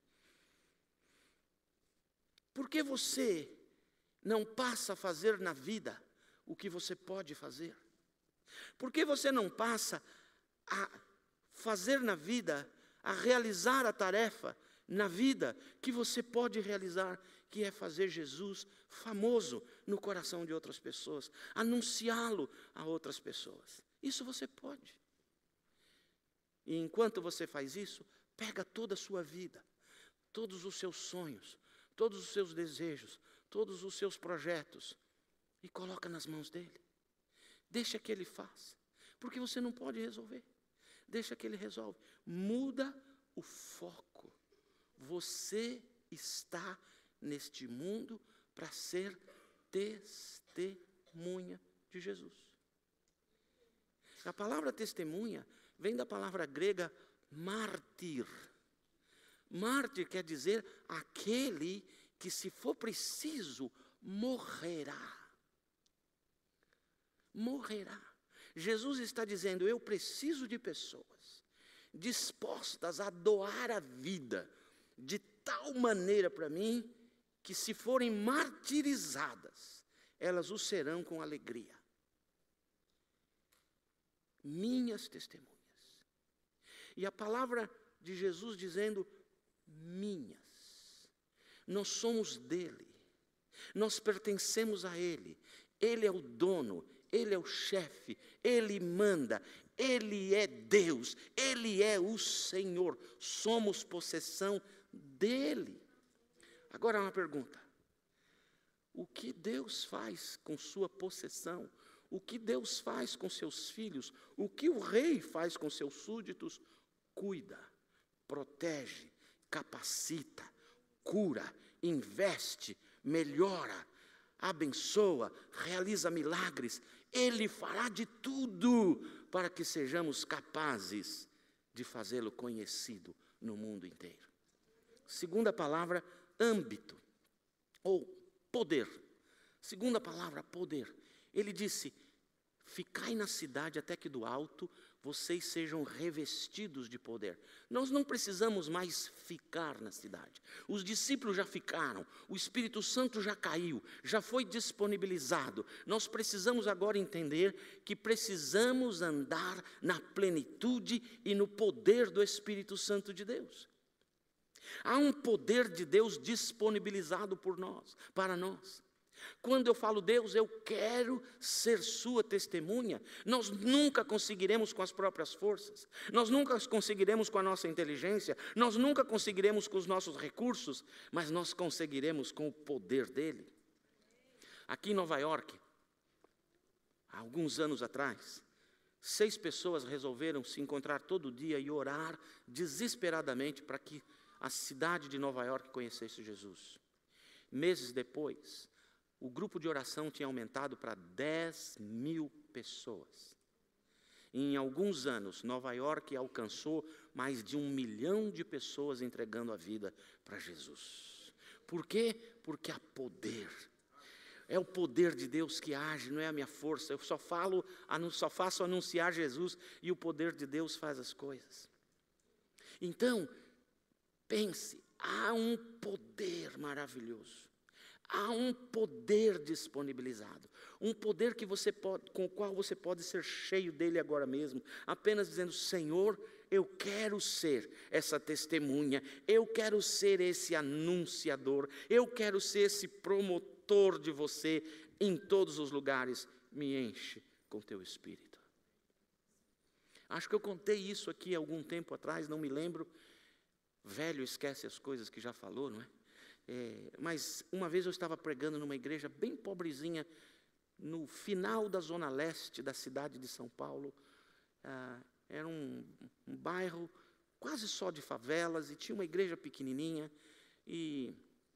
Por que você não passa a fazer na vida o que você pode fazer? Por que você não passa a fazer na vida, a realizar a tarefa na vida que você pode realizar, que é fazer Jesus famoso no coração de outras pessoas, anunciá-lo a outras pessoas? Isso você pode. E enquanto você faz isso, pega toda a sua vida, todos os seus sonhos, todos os seus desejos, todos os seus projetos, e coloca nas mãos dele. Deixa que ele faça, porque você não pode resolver. Deixa que ele resolve. Muda o foco. Você está neste mundo para ser testemunha de Jesus. A palavra testemunha vem da palavra grega mártir. Mártir quer dizer aquele que, se for preciso, morrerá. Morrerá. Jesus está dizendo: eu preciso de pessoas dispostas a doar a vida de tal maneira para mim, que, se forem martirizadas, elas o serão com alegria. Minhas testemunhas. E a palavra de Jesus dizendo minhas. Nós somos dele. Nós pertencemos a Ele. Ele é o dono, Ele é o chefe, Ele manda, Ele é Deus, Ele é o Senhor. Somos possessão dEle. Agora uma pergunta. O que Deus faz com sua possessão? O que Deus faz com seus filhos? O que o rei faz com seus súditos? Cuida, protege, capacita, cura, investe, melhora, abençoa, realiza milagres. Ele fará de tudo para que sejamos capazes de fazê-lo conhecido no mundo inteiro. Segunda palavra, âmbito, ou poder. Segunda palavra, poder. Ele disse, ficai na cidade até que do alto vocês sejam revestidos de poder. Nós não precisamos mais ficar na cidade. Os discípulos já ficaram, o Espírito Santo já caiu, já foi disponibilizado. Nós precisamos agora entender que precisamos andar na plenitude e no poder do Espírito Santo de Deus. Há um poder de Deus disponibilizado por nós, para nós. Quando eu falo, Deus, eu quero ser sua testemunha, nós nunca conseguiremos com as próprias forças, nós nunca conseguiremos com a nossa inteligência, nós nunca conseguiremos com os nossos recursos, mas nós conseguiremos com o poder dele. Aqui em Nova York, há alguns anos atrás, 6 pessoas resolveram se encontrar todo dia e orar desesperadamente para que a cidade de Nova York conhecesse Jesus. Meses depois, o grupo de oração tinha aumentado para 10.000 pessoas. Em alguns anos, Nova York alcançou mais de 1 milhão de pessoas entregando a vida para Jesus. Por quê? Porque há poder. É o poder de Deus que age, não é a minha força. Eu só faço anunciar Jesus e o poder de Deus faz as coisas. Então, pense, há um poder maravilhoso. Há um poder disponibilizado, um poder com o qual você pode ser cheio dele agora mesmo, apenas dizendo, Senhor, eu quero ser essa testemunha, eu quero ser esse anunciador, eu quero ser esse promotor de você em todos os lugares, me enche com teu Espírito. Acho que eu contei isso aqui há algum tempo atrás, não me lembro, velho esquece as coisas que já falou, não é? Mas uma vez eu estava pregando numa igreja bem pobrezinha, no final da zona leste da cidade de São Paulo. Era um bairro quase só de favelas, e tinha uma igreja pequenininha, e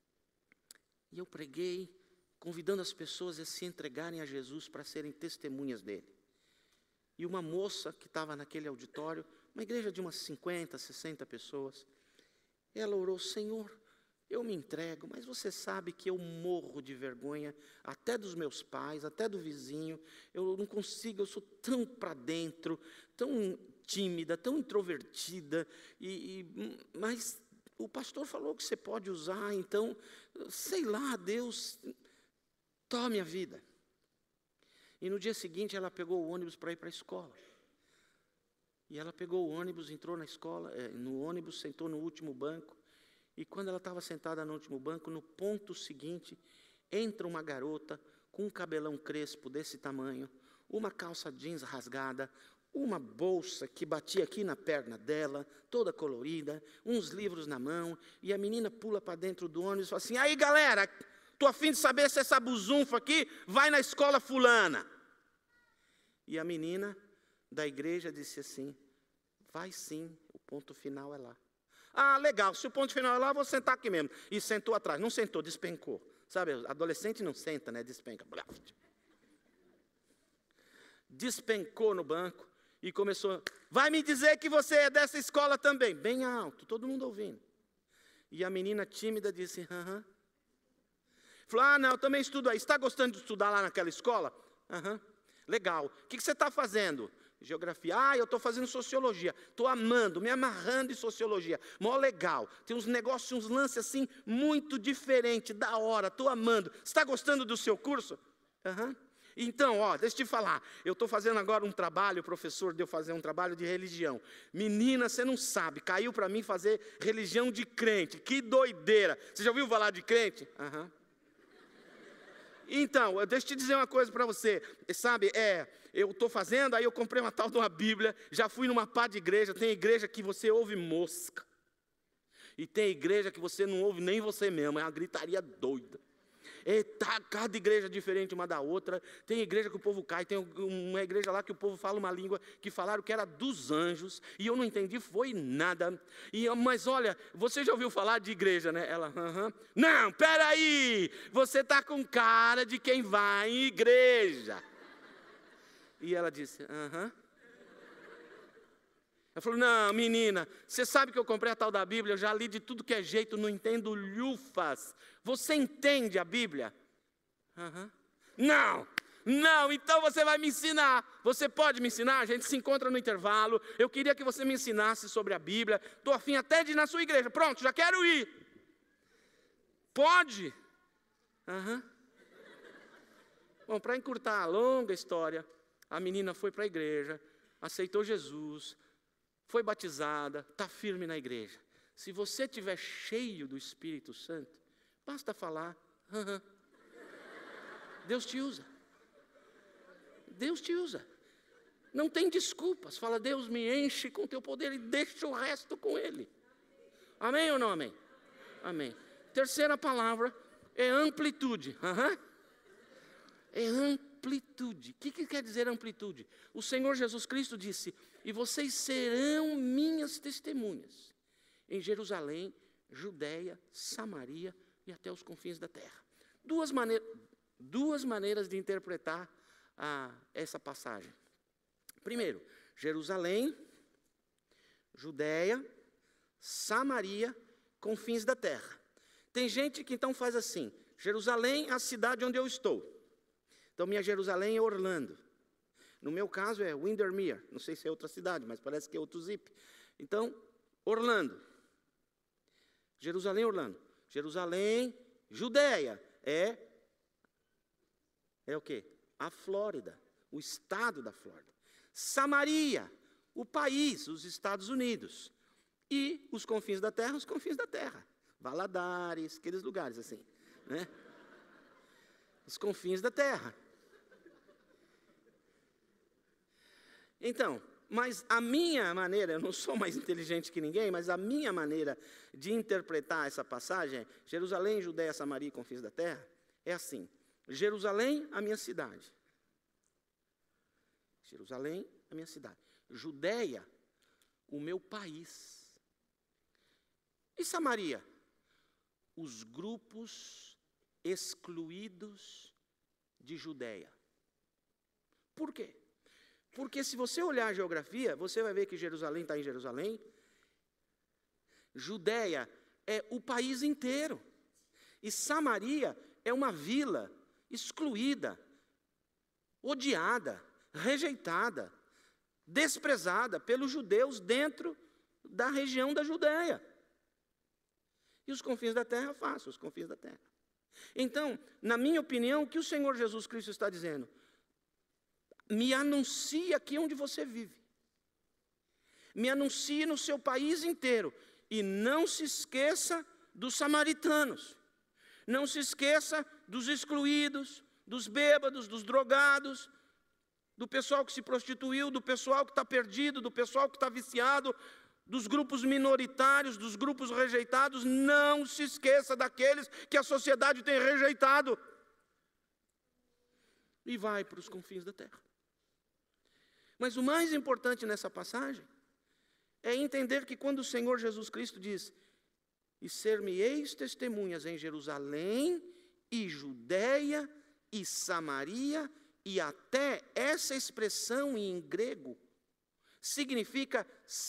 eu preguei, convidando as pessoas a se entregarem a Jesus para serem testemunhas dele. E uma moça que estava naquele auditório, uma igreja de umas 50, 60 pessoas, ela orou, Senhor, eu me entrego, mas você sabe que eu morro de vergonha, até dos meus pais, até do vizinho, eu não consigo, eu sou tão para dentro, tão tímida, tão introvertida, mas o pastor falou que você pode usar, então, sei lá, Deus, tome a vida. E no dia seguinte ela pegou o ônibus para ir para a escola. E ela pegou o ônibus, entrou na escola, no ônibus, sentou no último banco. E quando ela estava sentada no último banco, no ponto seguinte, entra uma garota com um cabelão crespo desse tamanho, uma calça jeans rasgada, uma bolsa que batia aqui na perna dela, toda colorida, uns livros na mão, e a menina pula para dentro do ônibus e fala assim, aí galera, estou a fim de saber se essa buzunfa aqui vai na escola fulana. E a menina da igreja disse assim, vai sim, o ponto final é lá. Ah, legal, se o ponto final é lá, eu vou sentar aqui mesmo. E sentou atrás, não sentou, despencou. Sabe, adolescente não senta, né, despenca. Despencou no banco e começou, vai me dizer que você é dessa escola também. Bem alto, todo mundo ouvindo. E a menina tímida disse, aham. Falou, ah, não, eu também estudo aí. Você está gostando de estudar lá naquela escola? Aham. Legal. O que você está fazendo? Geografia. Ah, eu estou fazendo sociologia. Estou amando, me amarrando em sociologia. Mó legal. Tem uns negócios, uns lances assim, muito diferentes, da hora. Estou amando. Você está gostando do seu curso? Aham. Então, ó, deixa eu te falar. Eu estou fazendo agora um trabalho, o professor deu fazer um trabalho de religião. Menina, você não sabe, caiu para mim fazer religião de crente. Que doideira. Você já ouviu falar de crente? Aham. Então, deixa eu te dizer uma coisa para você. Sabe, eu estou fazendo, aí eu comprei uma tal de uma Bíblia, já fui numa pá de igreja, tem igreja que você ouve mosca. E tem igreja que você não ouve nem você mesmo, é uma gritaria doida. Cada igreja diferente uma da outra. Tem igreja que o povo cai, tem uma igreja lá que o povo fala uma língua que falaram que era dos anjos, e eu não entendi, foi nada. Mas olha, você já ouviu falar de igreja, né? Ela, não, peraí, você está com cara de quem vai em igreja. E ela disse, Ela falou, não, menina, você sabe que eu comprei a tal da Bíblia, eu já li de tudo que é jeito, não entendo lhufas. Você entende a Bíblia? Não, então você vai me ensinar. Você pode me ensinar? A gente se encontra no intervalo. Eu queria que você me ensinasse sobre a Bíblia. Estou afim até de ir na sua igreja. Pronto, já quero ir. Pode? Bom, para encurtar a longa história, a menina foi para a igreja, aceitou Jesus, foi batizada, está firme na igreja. Se você estiver cheio do Espírito Santo, basta falar, Deus te usa. Deus te usa. Não tem desculpas. Fala, Deus me enche com teu poder e deixa o resto com Ele. Amém ou não amém? Amém. Terceira palavra é amplitude. É amplitude. O que quer dizer amplitude? O Senhor Jesus Cristo disse, e vocês serão minhas testemunhas em Jerusalém, Judeia, Samaria e até os confins da terra. Duas maneiras de interpretar essa passagem. Primeiro, Jerusalém, Judeia, Samaria, confins da terra. Tem gente que então faz assim, Jerusalém é a cidade onde eu estou. Então minha Jerusalém é Orlando. No meu caso é Windermere, não sei se é outra cidade, mas parece que é outro zip. Então, Orlando. Jerusalém, Orlando. Jerusalém, Judeia, é o quê? A Flórida, o estado da Flórida. Samaria, o país, os Estados Unidos. E os confins da terra, os confins da terra. Valadares, aqueles lugares assim, né? Os confins da terra. Então, mas a minha maneira, eu não sou mais inteligente que ninguém, mas a minha maneira de interpretar essa passagem é Jerusalém, Judeia, Samaria e confins da terra, é assim, Jerusalém, a minha cidade. Jerusalém, a minha cidade. Judeia, o meu país. E Samaria? Os grupos excluídos de Judeia. Por quê? Porque se você olhar a geografia, você vai ver que Jerusalém está em Jerusalém. Judeia é o país inteiro. E Samaria é uma vila excluída, odiada, rejeitada, desprezada pelos judeus dentro da região da Judeia. E os confins da terra, faço os confins da terra. Então, na minha opinião, o que o Senhor Jesus Cristo está dizendo? Me anuncie aqui onde você vive. Me anuncie no seu país inteiro. E não se esqueça dos samaritanos. Não se esqueça dos excluídos, dos bêbados, dos drogados, do pessoal que se prostituiu, do pessoal que está perdido, do pessoal que está viciado, dos grupos minoritários, dos grupos rejeitados. Não se esqueça daqueles que a sociedade tem rejeitado. E vai para os confins da terra. Mas o mais importante nessa passagem é entender que quando o Senhor Jesus Cristo diz, e ser-me-eis testemunhas em Jerusalém, e Judeia, e Samaria, e até essa expressão em grego, significa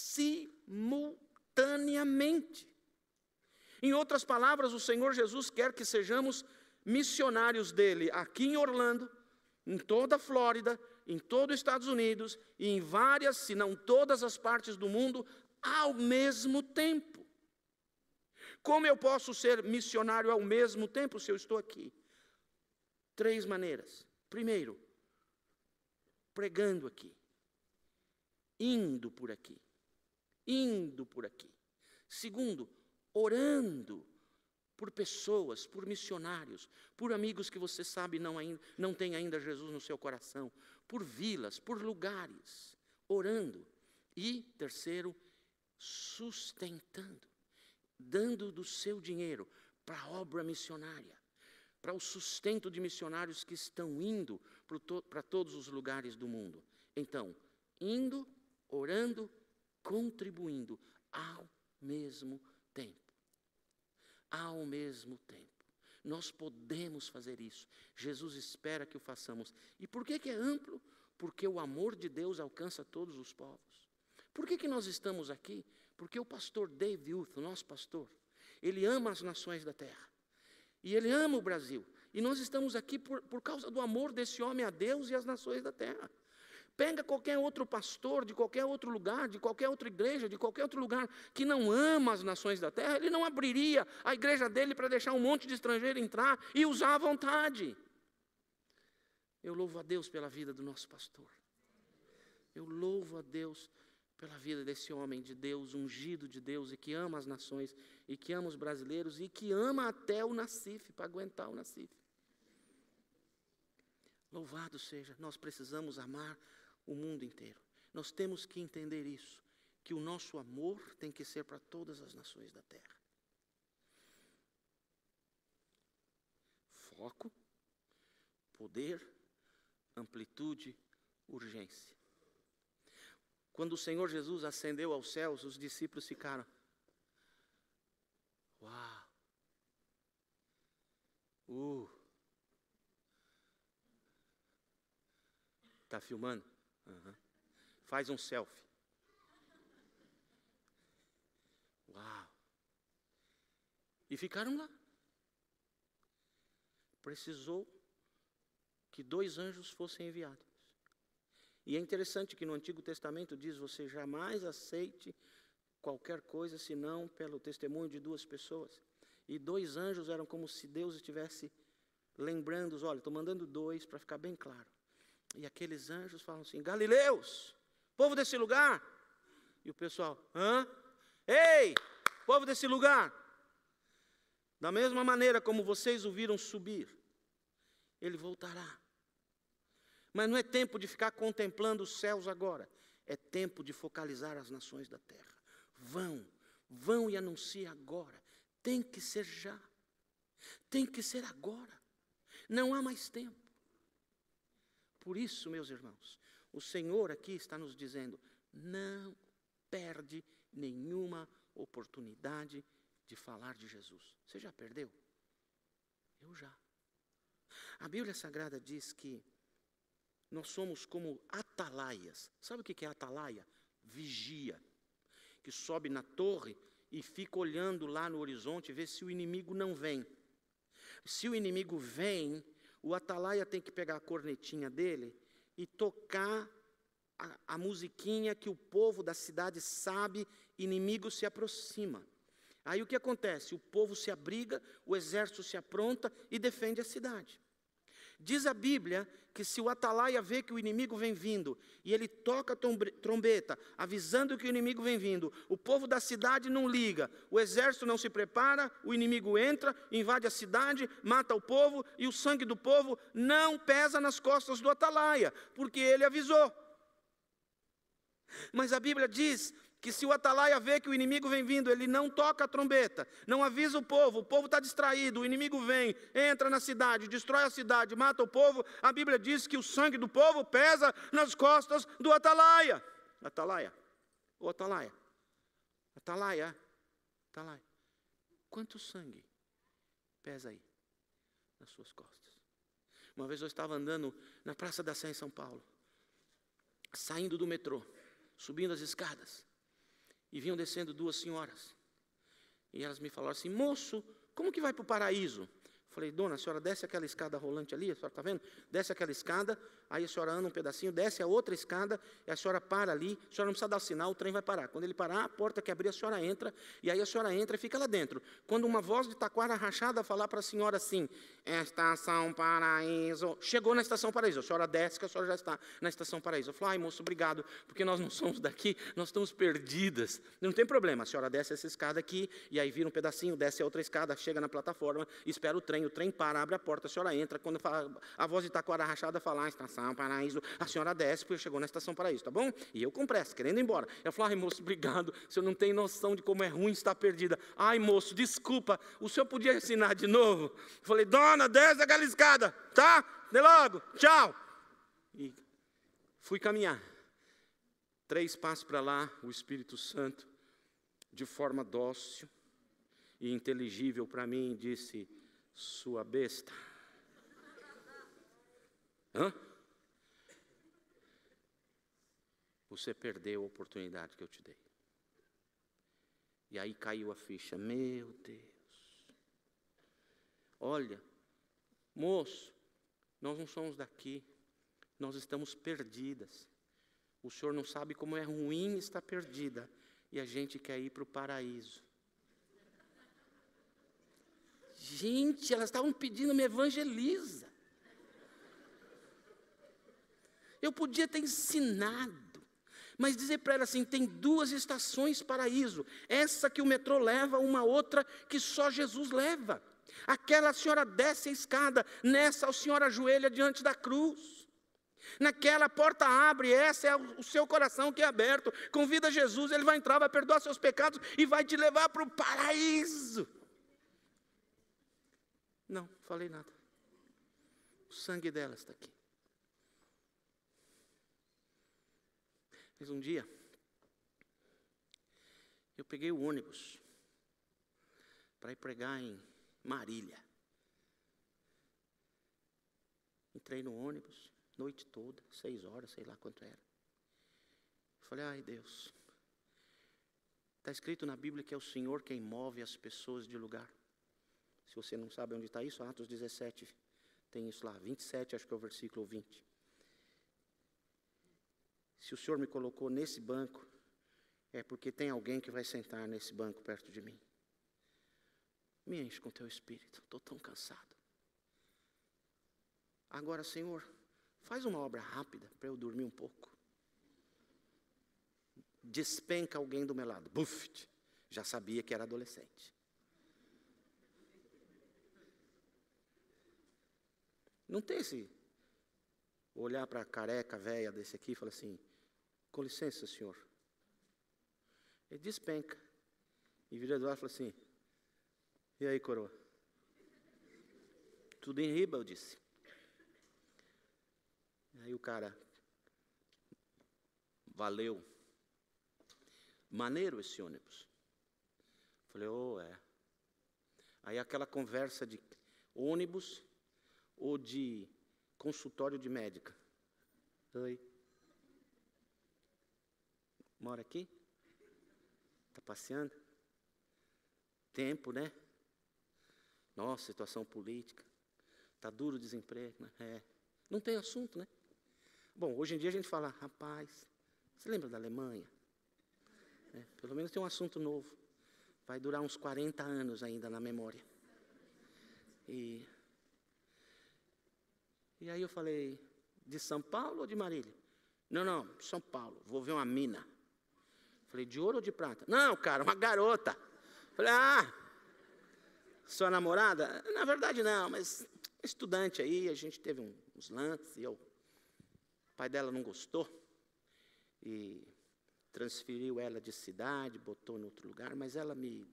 simultaneamente. Em outras palavras, o Senhor Jesus quer que sejamos missionários dele aqui em Orlando, em toda a Flórida, em todo os Estados Unidos e em várias, se não todas as partes do mundo, ao mesmo tempo. Como eu posso ser missionário ao mesmo tempo se eu estou aqui? 3 maneiras. Primeiro, pregando aqui. Indo por aqui. Indo por aqui. Segundo, orando por pessoas, por missionários, por amigos que você sabe não tem ainda Jesus no seu coração, por vilas, por lugares, orando. E, terceiro, sustentando, dando do seu dinheiro para a obra missionária, para o sustento de missionários que estão indo para todos os lugares do mundo. Então, indo, orando, contribuindo ao mesmo tempo. Ao mesmo tempo. Nós podemos fazer isso. Jesus espera que o façamos. E por que é amplo? Porque o amor de Deus alcança todos os povos. Por que nós estamos aqui? Porque o pastor Dave Youth, o nosso pastor, ele ama as nações da terra. E ele ama o Brasil. E nós estamos aqui por causa do amor desse homem a Deus e às nações da terra. Pega qualquer outro pastor, de qualquer outro lugar, de qualquer outra igreja, de qualquer outro lugar, que não ama as nações da terra, ele não abriria a igreja dele para deixar um monte de estrangeiro entrar e usar à vontade. Eu louvo a Deus pela vida do nosso pastor. Eu louvo a Deus pela vida desse homem de Deus, ungido de Deus, e que ama as nações, e que ama os brasileiros, e que ama até o Nassif, para aguentar o Nassif. Louvado seja, nós precisamos amar o mundo inteiro. Nós temos que entender isso, que o nosso amor tem que ser para todas as nações da terra. Foco, poder, amplitude, urgência. Quando o Senhor Jesus ascendeu aos céus, os discípulos ficaram: uau! Está filmando? Uhum. Faz um selfie. Uau! E ficaram lá. Precisou que 2 anjos fossem enviados. E é interessante que no Antigo Testamento diz: você jamais aceite qualquer coisa senão pelo testemunho de 2 pessoas. E 2 anjos eram como se Deus estivesse lembrando: olha, estou mandando 2 para ficar bem claro. E aqueles anjos falam assim: Galileus, povo desse lugar. E o pessoal: hã? Ei, povo desse lugar. Da mesma maneira como vocês o viram subir, ele voltará. Mas não é tempo de ficar contemplando os céus agora. É tempo de focalizar as nações da terra. Vão e anunciem agora. Tem que ser já. Tem que ser agora. Não há mais tempo. Por isso, meus irmãos, o Senhor aqui está nos dizendo: não perde nenhuma oportunidade de falar de Jesus. Você já perdeu? Eu já. A Bíblia Sagrada diz que nós somos como atalaias. Sabe o que é atalaia? Vigia. Que sobe na torre e fica olhando lá no horizonte e vê se o inimigo não vem. Se o inimigo vem, o atalaia tem que pegar a cornetinha dele e tocar a musiquinha que o povo da cidade sabe: inimigo se aproxima. Aí o que acontece? O povo se abriga, o exército se apronta e defende a cidade. Diz a Bíblia que se o atalaia vê que o inimigo vem vindo, e ele toca a trombeta, avisando que o inimigo vem vindo, o povo da cidade não liga, o exército não se prepara, o inimigo entra, invade a cidade, mata o povo, e o sangue do povo não pesa nas costas do atalaia, porque ele avisou. Mas a Bíblia diz que se o atalaia vê que o inimigo vem vindo, ele não toca a trombeta, não avisa o povo está distraído, o inimigo vem, entra na cidade, destrói a cidade, mata o povo, a Bíblia diz que o sangue do povo pesa nas costas do atalaia. Atalaia. Quanto sangue pesa aí nas suas costas? Uma vez eu estava andando na Praça da Sé em São Paulo, saindo do metrô, subindo as escadas, e vinham descendo 2 senhoras. E elas me falaram assim: moço, como que vai para o paraíso? Falei, dona, a senhora desce aquela escada rolante ali, a senhora está vendo? Desce aquela escada, aí a senhora anda um pedacinho, desce a outra escada, e a senhora para ali, a senhora não precisa dar sinal, o trem vai parar. Quando ele parar, a porta que abrir, a senhora entra, e aí a senhora entra e fica lá dentro. Quando uma voz de taquara rachada falar para a senhora assim, Estação Paraíso, chegou na Estação Paraíso, a senhora desce que a senhora já está na Estação Paraíso. Eu falei, ai moço, obrigado, porque nós não somos daqui, nós estamos perdidas. Não tem problema, a senhora desce essa escada aqui, e aí vira um pedacinho, desce a outra escada, chega na plataforma, espera o trem para, abre a porta, a senhora entra, quando a voz de taquara rachada falar, Estação Paraíso, a senhora desce, porque chegou na Estação Paraíso, tá bom? E eu com pressa, querendo ir embora. Eu falei, ai moço, obrigado, o senhor não tem noção de como é ruim estar perdida. Ai moço, desculpa, o senhor podia ensinar de novo? Eu falei, dona, desce aquela escada, tá? De logo, tchau. E fui caminhar. 3 passos para lá, o Espírito Santo, de forma dócil e inteligível para mim, disse, sua besta. Hã? Você perdeu a oportunidade que eu te dei. E aí caiu a ficha. Meu Deus. Olha, moço, nós não somos daqui. Nós estamos perdidas. O senhor não sabe como é ruim estar perdida. E a gente quer ir para o paraíso. Gente, elas estavam pedindo, me evangeliza. Eu podia ter ensinado, mas dizer para ela assim, tem 2 estações paraíso. Essa que o metrô leva, uma outra que só Jesus leva. Aquela a senhora desce a escada, nessa a senhora ajoelha diante da cruz. Naquela a porta abre, essa é o seu coração que é aberto. Convida Jesus, Ele vai entrar, vai perdoar seus pecados e vai te levar para o paraíso. Não, falei nada. O sangue dela está aqui. Mas um dia, eu peguei o ônibus para ir pregar em Marília. Entrei no ônibus, noite toda, 6 horas, sei lá quanto era. Falei, ai Deus, está escrito na Bíblia que é o Senhor quem move as pessoas de lugar. Se você não sabe onde está isso, Atos 17, tem isso lá, 27, acho que é o versículo 20. Se o Senhor me colocou nesse banco, é porque tem alguém que vai sentar nesse banco perto de mim. Me enche com teu espírito, estou tão cansado. Agora, Senhor, faz uma obra rápida para eu dormir um pouco. Despenca alguém do meu lado. Buffet, já sabia que era adolescente. Não tem esse olhar para a careca velha desse aqui e falar assim, com licença, senhor. Ele despenca. E vira do lado e fala assim, e aí, coroa? Tudo em riba, eu disse. Aí o cara, valeu. Maneiro esse ônibus. Falei, é. Aí aquela conversa de ônibus ou de consultório de médica. Oi. Mora aqui? Está passeando? Tempo, né? Nossa, situação política. Está duro o desemprego, né? Não tem assunto, né? Bom, hoje em dia a gente fala, rapaz, você lembra da Alemanha? Pelo menos tem um assunto novo. Vai durar uns 40 anos ainda na memória. E aí eu falei, de São Paulo ou de Marília? Não, São Paulo, vou ver uma mina. Falei, de ouro ou de prata? Não, cara, uma garota. Falei, sua namorada? Na verdade não, mas estudante aí, a gente teve uns lances, e o pai dela não gostou, e transferiu ela de cidade, botou em outro lugar, mas ela me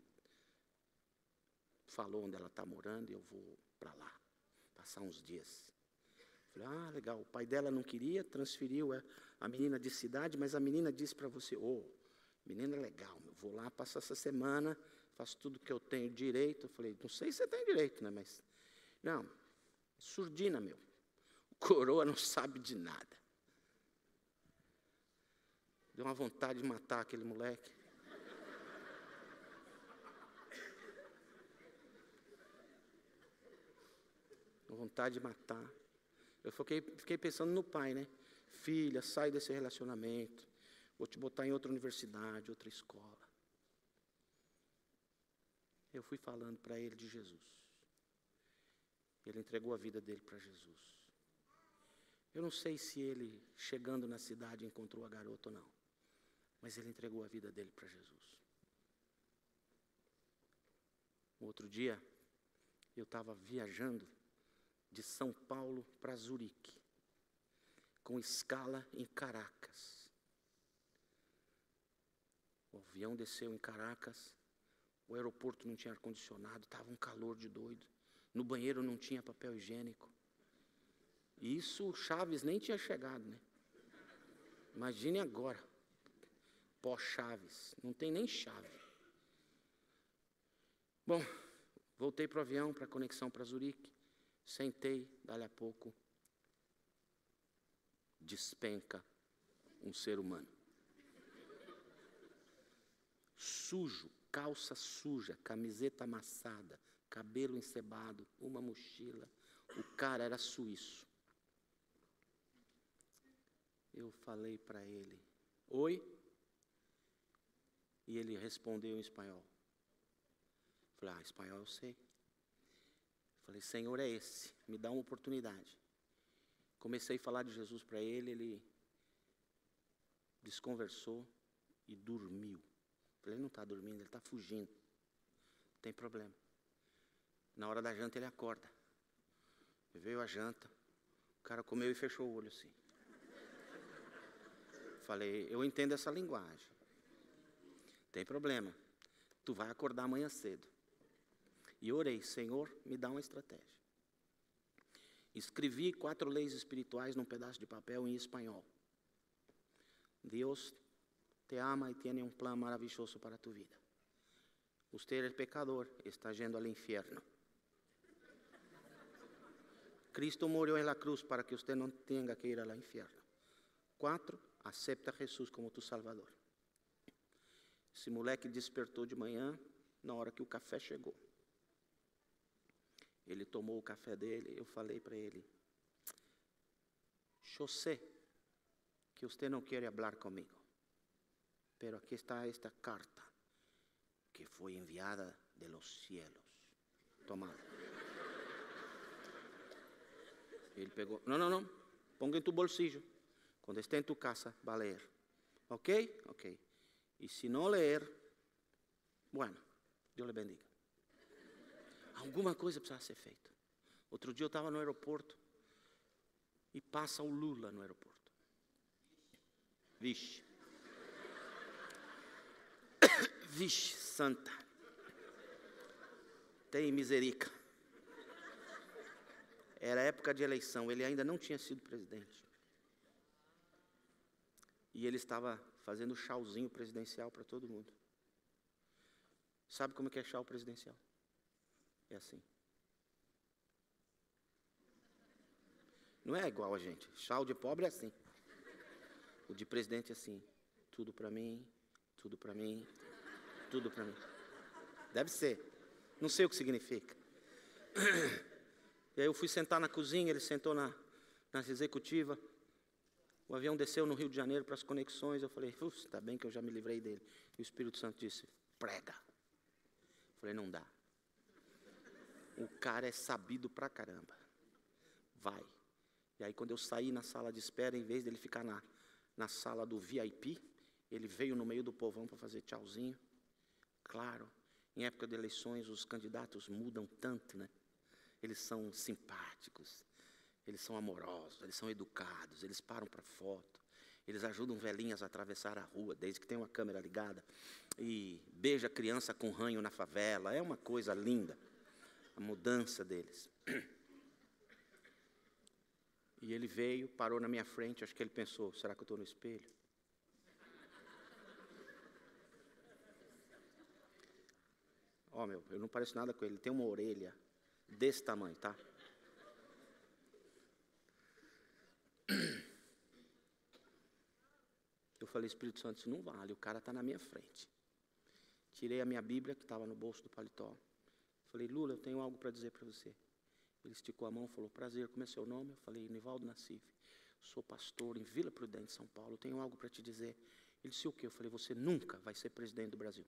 falou onde ela está morando, e eu vou para lá, passar uns dias. Falei, legal, o pai dela não queria, transferiu a menina de cidade, mas a menina disse para você, menina é legal, eu vou lá, passo essa semana, faço tudo que eu tenho direito. Eu falei, não sei se você tem direito, né, mas, não, surdina, meu, o coroa não sabe de nada. Deu uma vontade de matar aquele moleque. com vontade de matar. Eu fiquei pensando no pai, né? Filha, sai desse relacionamento. Vou te botar em outra universidade, outra escola. Eu fui falando para ele de Jesus. Ele entregou a vida dele para Jesus. Eu não sei se ele, chegando na cidade, encontrou a garota ou não. Mas ele entregou a vida dele para Jesus. Um outro dia, eu estava viajando de São Paulo para Zurique, com escala em Caracas. O avião desceu em Caracas, o aeroporto não tinha ar-condicionado, estava um calor de doido. No banheiro não tinha papel higiênico. E isso o Chaves nem tinha chegado, né? Imagine agora, pós-Chaves, não tem nem chave. Bom, voltei para o avião, para a conexão para Zurique, sentei, dali a pouco, despenca um ser humano. Sujo, calça suja, camiseta amassada, cabelo encebado, uma mochila. O cara era suíço. Eu falei para ele, oi? E ele respondeu em espanhol. Falei, espanhol eu sei. Falei, Senhor é esse, me dá uma oportunidade. Comecei a falar de Jesus para ele, ele desconversou e dormiu. Falei, ele não está dormindo, ele está fugindo. Não tem problema. Na hora da janta ele acorda. Veio a janta, o cara comeu e fechou o olho assim. Falei, eu entendo essa linguagem. Tem problema. Tu vai acordar amanhã cedo. E orei, Senhor, me dá uma estratégia. Escrevi 4 leis espirituais num pedaço de papel em espanhol. Deus te ama y tiene un plan maravilloso para tu vida. Usted es pecador, está yendo al infierno. Cristo murió en la cruz para que usted no tenga que ir al infierno. 4, acepta Jesus como tu salvador. Esse moleque despertou de manhã, na hora que o café chegou. Ele tomou o café dele, eu falei para ele, eu sei que você não quer falar comigo, pero aqui está esta carta que foi enviada de los cielos. Toma. Ele pegou, não, ponga em tu bolsillo, quando esté em tu casa, vai ler. Ok? Ok. E se não ler, bueno, Deus lhe bendiga. Alguma coisa precisava ser feita. Outro dia eu estava no aeroporto e passa o Lula no aeroporto. Vixe. Vixe, santa. Tem misericórdia. Era época de eleição, ele ainda não tinha sido presidente. E ele estava fazendo chauzinho presidencial para todo mundo. Sabe como é chau presidencial? É assim. Não é igual a gente. Chau de pobre é assim. O de presidente é assim. Tudo para mim, tudo para mim, tudo para mim. Deve ser. Não sei o que significa. E aí eu fui sentar na cozinha, ele sentou na executiva. O avião desceu no Rio de Janeiro para as conexões. Eu falei, está bem que eu já me livrei dele. E o Espírito Santo disse, prega. Eu falei, não dá. O cara é sabido pra caramba. Vai. E aí quando eu saí na sala de espera, em vez dele ficar na sala do VIP, ele veio no meio do povão para fazer tchauzinho. Claro, em época de eleições os candidatos mudam tanto, né? Eles são simpáticos, eles são amorosos, eles são educados, eles param para foto, eles ajudam velhinhas a atravessar a rua, desde que tem uma câmera ligada, e beija a criança com ranho na favela, é uma coisa linda. A mudança deles. E ele veio, parou na minha frente, acho que ele pensou, será que eu estou no espelho? Ó, eu não pareço nada com ele, ele tem uma orelha desse tamanho, tá? Eu falei, Espírito Santo, isso não vale, o cara está na minha frente. Tirei a minha Bíblia, que estava no bolso do paletó. Falei, Lula, eu tenho algo para dizer para você. Ele esticou a mão e falou: prazer, como é seu nome? Eu falei: Nivaldo Nassif, sou pastor em Vila Prudente, São Paulo, tenho algo para te dizer. Ele disse: o quê? Eu falei: você nunca vai ser presidente do Brasil.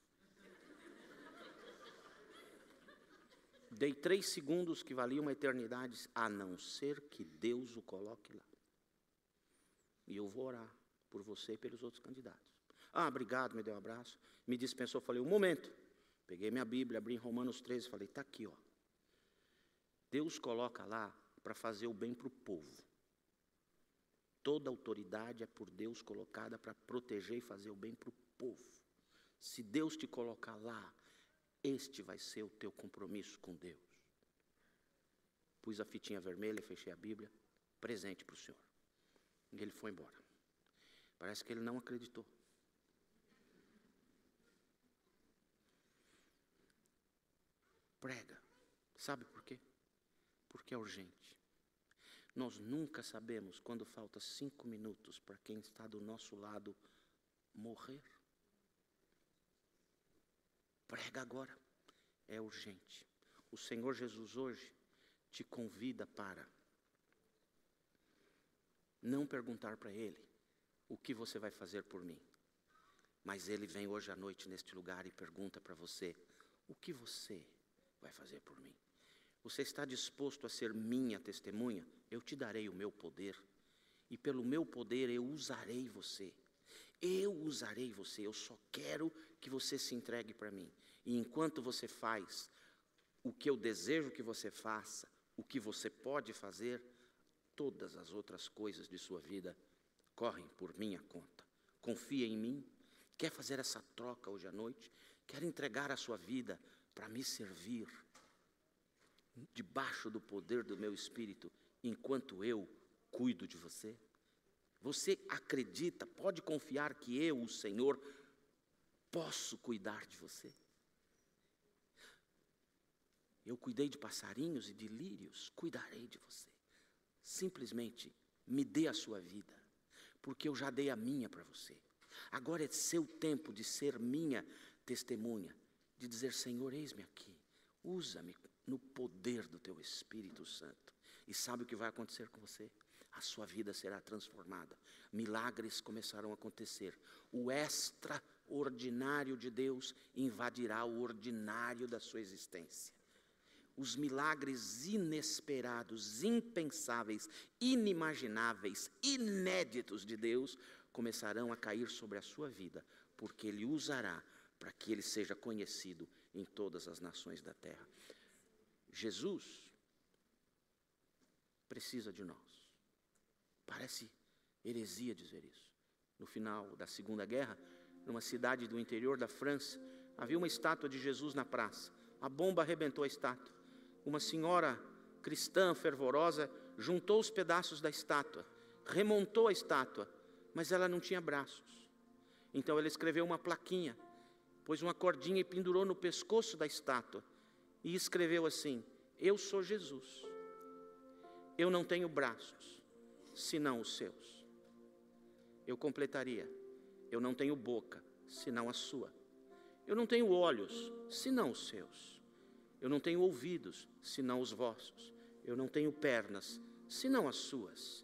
Dei 3 segundos que valia uma eternidade, a não ser que Deus o coloque lá. E eu vou orar por você e pelos outros candidatos. Ah, obrigado, me deu um abraço, me dispensou, falei: um momento. Peguei minha Bíblia, abri em Romanos 13, falei: está aqui, ó. Deus coloca lá para fazer o bem para o povo. Toda autoridade é por Deus colocada para proteger e fazer o bem para o povo. Se Deus te colocar lá, este vai ser o teu compromisso com Deus. Pus a fitinha vermelha, fechei a Bíblia, presente para o Senhor. E ele foi embora. Parece que ele não acreditou. Prega. Sabe por quê? Porque é urgente. Nós nunca sabemos quando falta 5 minutos para quem está do nosso lado morrer. Prega agora. É urgente. O Senhor Jesus hoje te convida para não perguntar para Ele o que você vai fazer por mim. Mas Ele vem hoje à noite neste lugar e pergunta para você: o que você vai fazer por mim? Você está disposto a ser minha testemunha? Eu te darei o meu poder. E pelo meu poder eu usarei você. Eu usarei você. Eu só quero que você se entregue para mim. E enquanto você faz o que eu desejo que você faça, o que você pode fazer, todas as outras coisas de sua vida correm por minha conta. Confia em mim. Quer fazer essa troca hoje à noite? Quer entregar a sua vida para me servir debaixo do poder do meu Espírito, enquanto eu cuido de você? Você acredita, pode confiar que eu, o Senhor, posso cuidar de você? Eu cuidei de passarinhos e de lírios, cuidarei de você. Simplesmente me dê a sua vida, porque eu já dei a minha para você. Agora é seu tempo de ser minha testemunha, de dizer: Senhor, eis-me aqui, usa-me no poder do teu Espírito Santo. E sabe o que vai acontecer com você? A sua vida será transformada. Milagres começarão a acontecer. O extraordinário de Deus invadirá o ordinário da sua existência. Os milagres inesperados, impensáveis, inimagináveis, inéditos de Deus começarão a cair sobre a sua vida, porque Ele usará para que Ele seja conhecido em todas as nações da terra. Jesus precisa de nós. Parece heresia dizer isso. No final da Segunda Guerra, numa cidade do interior da França, havia uma estátua de Jesus na praça. A bomba arrebentou a estátua. Uma senhora cristã fervorosa juntou os pedaços da estátua, remontou a estátua, mas ela não tinha braços. Então ela escreveu uma plaquinha, pôs uma cordinha e pendurou no pescoço da estátua e escreveu assim: eu sou Jesus. Eu não tenho braços, senão os seus. Eu completaria: eu não tenho boca, senão a sua. Eu não tenho olhos, senão os seus. Eu não tenho ouvidos, senão os vossos. Eu não tenho pernas, senão as suas.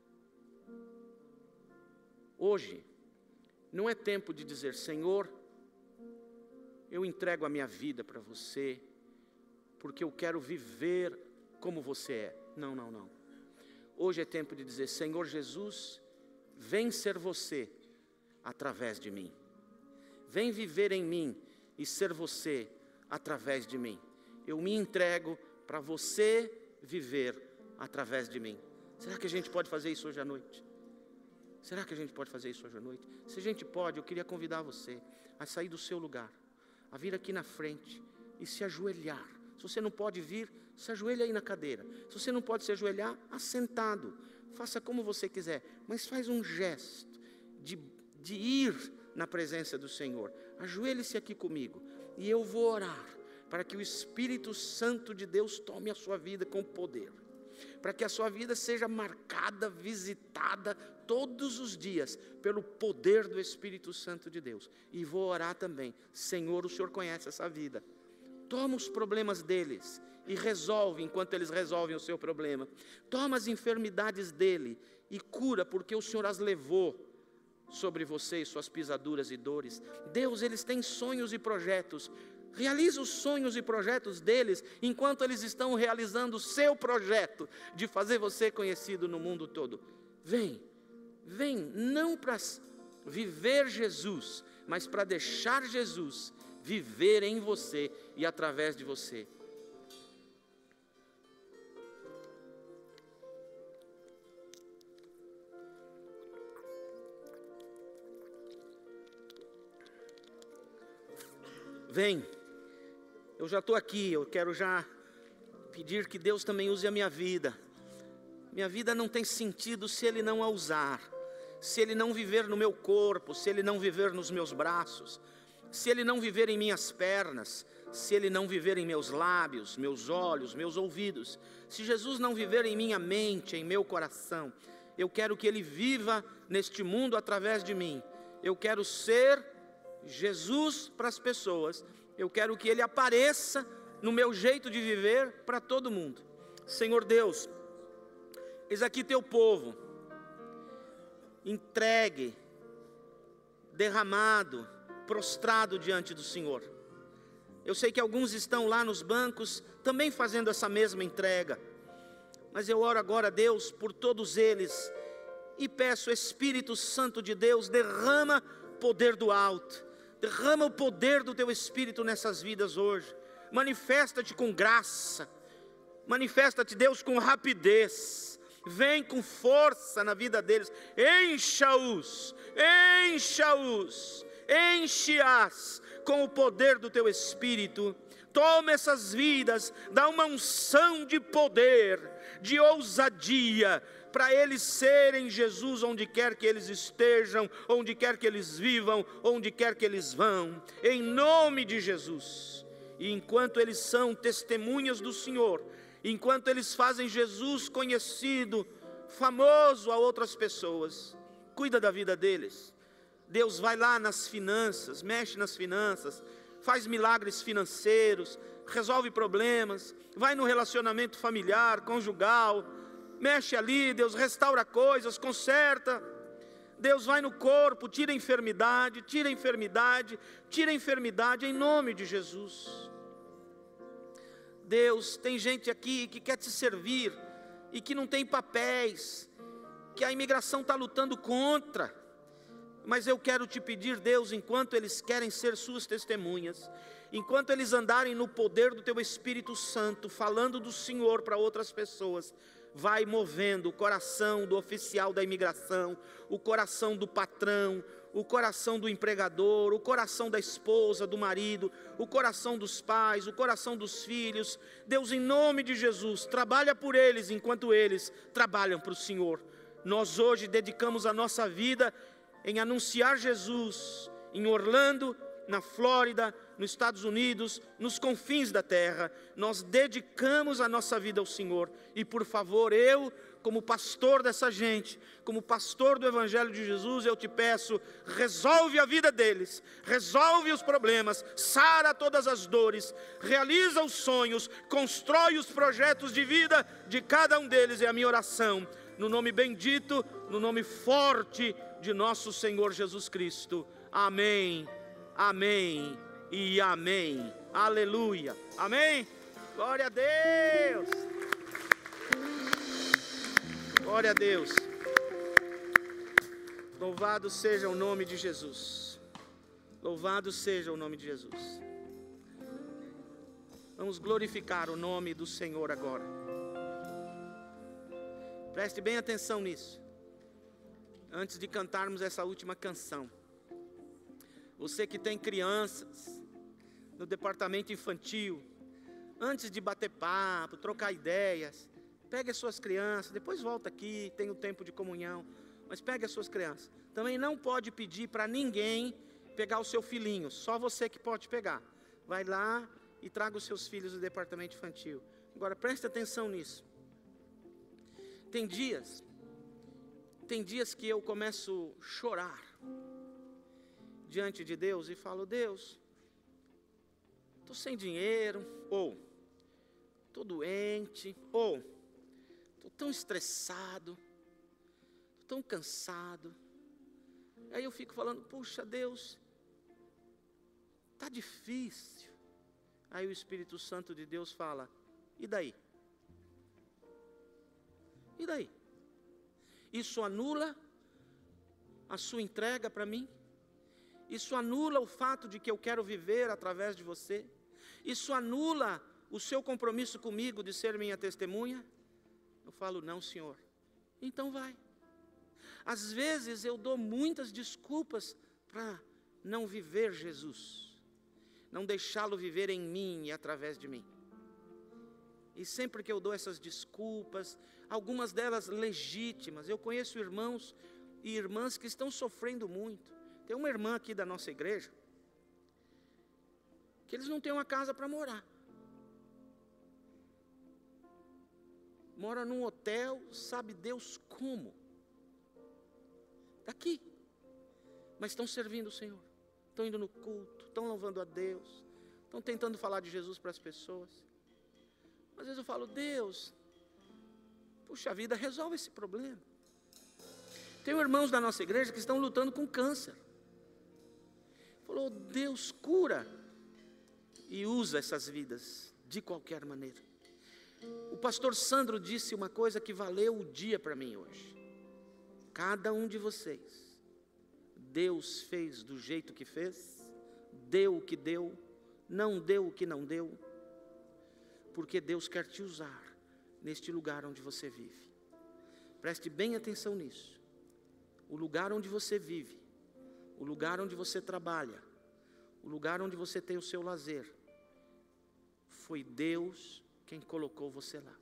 Hoje, não é tempo de dizer: Senhor, eu entrego a minha vida para você, porque eu quero viver como você é. Não, não, não. Hoje é tempo de dizer: Senhor Jesus, vem ser você através de mim. Vem viver em mim e ser você através de mim. Eu me entrego para você viver através de mim. Será que a gente pode fazer isso hoje à noite? Será que a gente pode fazer isso hoje à noite? Se a gente pode, eu queria convidar você a sair do seu lugar, a vir aqui na frente e se ajoelhar. Se você não pode vir, se ajoelha aí na cadeira. Se você não pode se ajoelhar, assentado. Faça como você quiser, mas faz um gesto de ir na presença do Senhor. Ajoelhe-se aqui comigo e eu vou orar para que o Espírito Santo de Deus tome a sua vida com poder, para que a sua vida seja marcada, visitada todos os dias pelo poder do Espírito Santo de Deus. E vou orar também: Senhor, o Senhor conhece essa vida, Toma os problemas deles e resolve enquanto eles resolvem o seu problema. Toma as enfermidades dele e cura, porque o Senhor as levou sobre você e suas pisaduras e dores. Deus, eles têm sonhos e projetos. Realiza os sonhos e projetos deles, enquanto eles estão realizando o seu projeto de fazer você conhecido no mundo todo. Vem, não para viver Jesus, mas para deixar Jesus viver em você e através de você. Vem, eu já estou aqui, eu quero já pedir que Deus também use a minha vida. Minha vida não tem sentido se Ele não a usar, se Ele não viver no meu corpo, se Ele não viver nos meus braços, se Ele não viver em minhas pernas, se Ele não viver em meus lábios, meus olhos, meus ouvidos, se Jesus não viver em minha mente, em meu coração. Eu quero que Ele viva neste mundo através de mim. Eu quero ser Jesus para as pessoas. Eu quero que Ele apareça no meu jeito de viver para todo mundo. Senhor Deus, eis aqui teu povo, entregue, derramado, prostrado diante do Senhor. Eu sei que alguns estão lá nos bancos também fazendo essa mesma entrega, mas eu oro agora, Deus, por todos eles e peço, Espírito Santo de Deus, derrama poder do alto, derrama o poder do teu Espírito nessas vidas hoje. Manifesta-te com graça, manifesta-te, Deus, com rapidez. Vem com força na vida deles. Encha-os, enche-as com o poder do teu Espírito. Toma essas vidas, dá uma unção de poder, de ousadia, para eles serem Jesus onde quer que eles estejam, onde quer que eles vivam, onde quer que eles vão, em nome de Jesus. E enquanto eles são testemunhas do Senhor, enquanto eles fazem Jesus conhecido, famoso a outras pessoas, cuida da vida deles. Deus, vai lá nas finanças, mexe nas finanças, faz milagres financeiros, resolve problemas, vai no relacionamento familiar, conjugal, mexe ali, Deus, restaura coisas, conserta. Deus, vai no corpo, tira a enfermidade em nome de Jesus. Deus, tem gente aqui que quer te servir e que não tem papéis, que a imigração está lutando contra, mas eu quero te pedir, Deus, enquanto eles querem ser suas testemunhas, enquanto eles andarem no poder do teu Espírito Santo, falando do Senhor para outras pessoas, vai movendo o coração do oficial da imigração, o coração do patrão, o coração do empregador, o coração da esposa, do marido, o coração dos pais, o coração dos filhos. Deus, em nome de Jesus, trabalha por eles enquanto eles trabalham para o Senhor. Nós hoje dedicamos a nossa vida em anunciar Jesus em Orlando, na Flórida, nos Estados Unidos, nos confins da terra. Nós dedicamos a nossa vida ao Senhor. E por favor, eu, como pastor dessa gente, como pastor do Evangelho de Jesus, eu te peço, resolve a vida deles, resolve os problemas, sara todas as dores, realiza os sonhos, constrói os projetos de vida de cada um deles. É a minha oração, no nome bendito, no nome forte de nosso Senhor Jesus Cristo. Amém, amém e amém. Aleluia, amém. Glória a Deus. Glória a Deus. Louvado seja o nome de Jesus. Louvado seja o nome de Jesus. Vamos glorificar o nome do Senhor agora. Preste bem atenção nisso. Antes de cantarmos essa última canção, você que tem crianças no departamento infantil, antes de bater papo, trocar ideias, pegue as suas crianças, depois volta aqui, tem o tempo de comunhão, mas pegue as suas crianças. Também não pode pedir para ninguém pegar o seu filhinho, só você que pode pegar. Vai lá e traga os seus filhos do departamento infantil. Agora preste atenção nisso. Tem dias que eu começo a chorar diante de Deus e falo: Deus, estou sem dinheiro, ou estou doente, ou estou tão estressado, estou tão cansado. Aí eu fico falando, puxa Deus, está difícil. Aí o Espírito Santo de Deus fala, e daí? E daí? Isso anula a sua entrega para mim? Isso anula o fato de que eu quero viver através de você? Isso anula o seu compromisso comigo de ser minha testemunha? Eu falo, não, Senhor. Então vai. Às vezes eu dou muitas desculpas para não viver Jesus, não deixá-lo viver em mim e através de mim. E sempre que eu dou essas desculpas, algumas delas legítimas, eu conheço irmãos e irmãs que estão sofrendo muito. Tem uma irmã aqui da nossa igreja, que eles não têm uma casa para morar. Mora num hotel, sabe Deus como. Daqui. Mas estão servindo o Senhor. Estão indo no culto, estão louvando a Deus, estão tentando falar de Jesus para as pessoas. Às vezes eu falo, Deus, puxa vida, resolve esse problema. Tem irmãos da nossa igreja que estão lutando com câncer. Falou, Deus cura e usa essas vidas de qualquer maneira. O pastor Sandro disse uma coisa que valeu o dia para mim hoje. Cada um de vocês, Deus fez do jeito que fez, deu o que deu, não deu o que não deu, porque Deus quer te usar neste lugar onde você vive. Preste bem atenção nisso. O lugar onde você vive, o lugar onde você trabalha, o lugar onde você tem o seu lazer, foi Deus quem colocou você lá.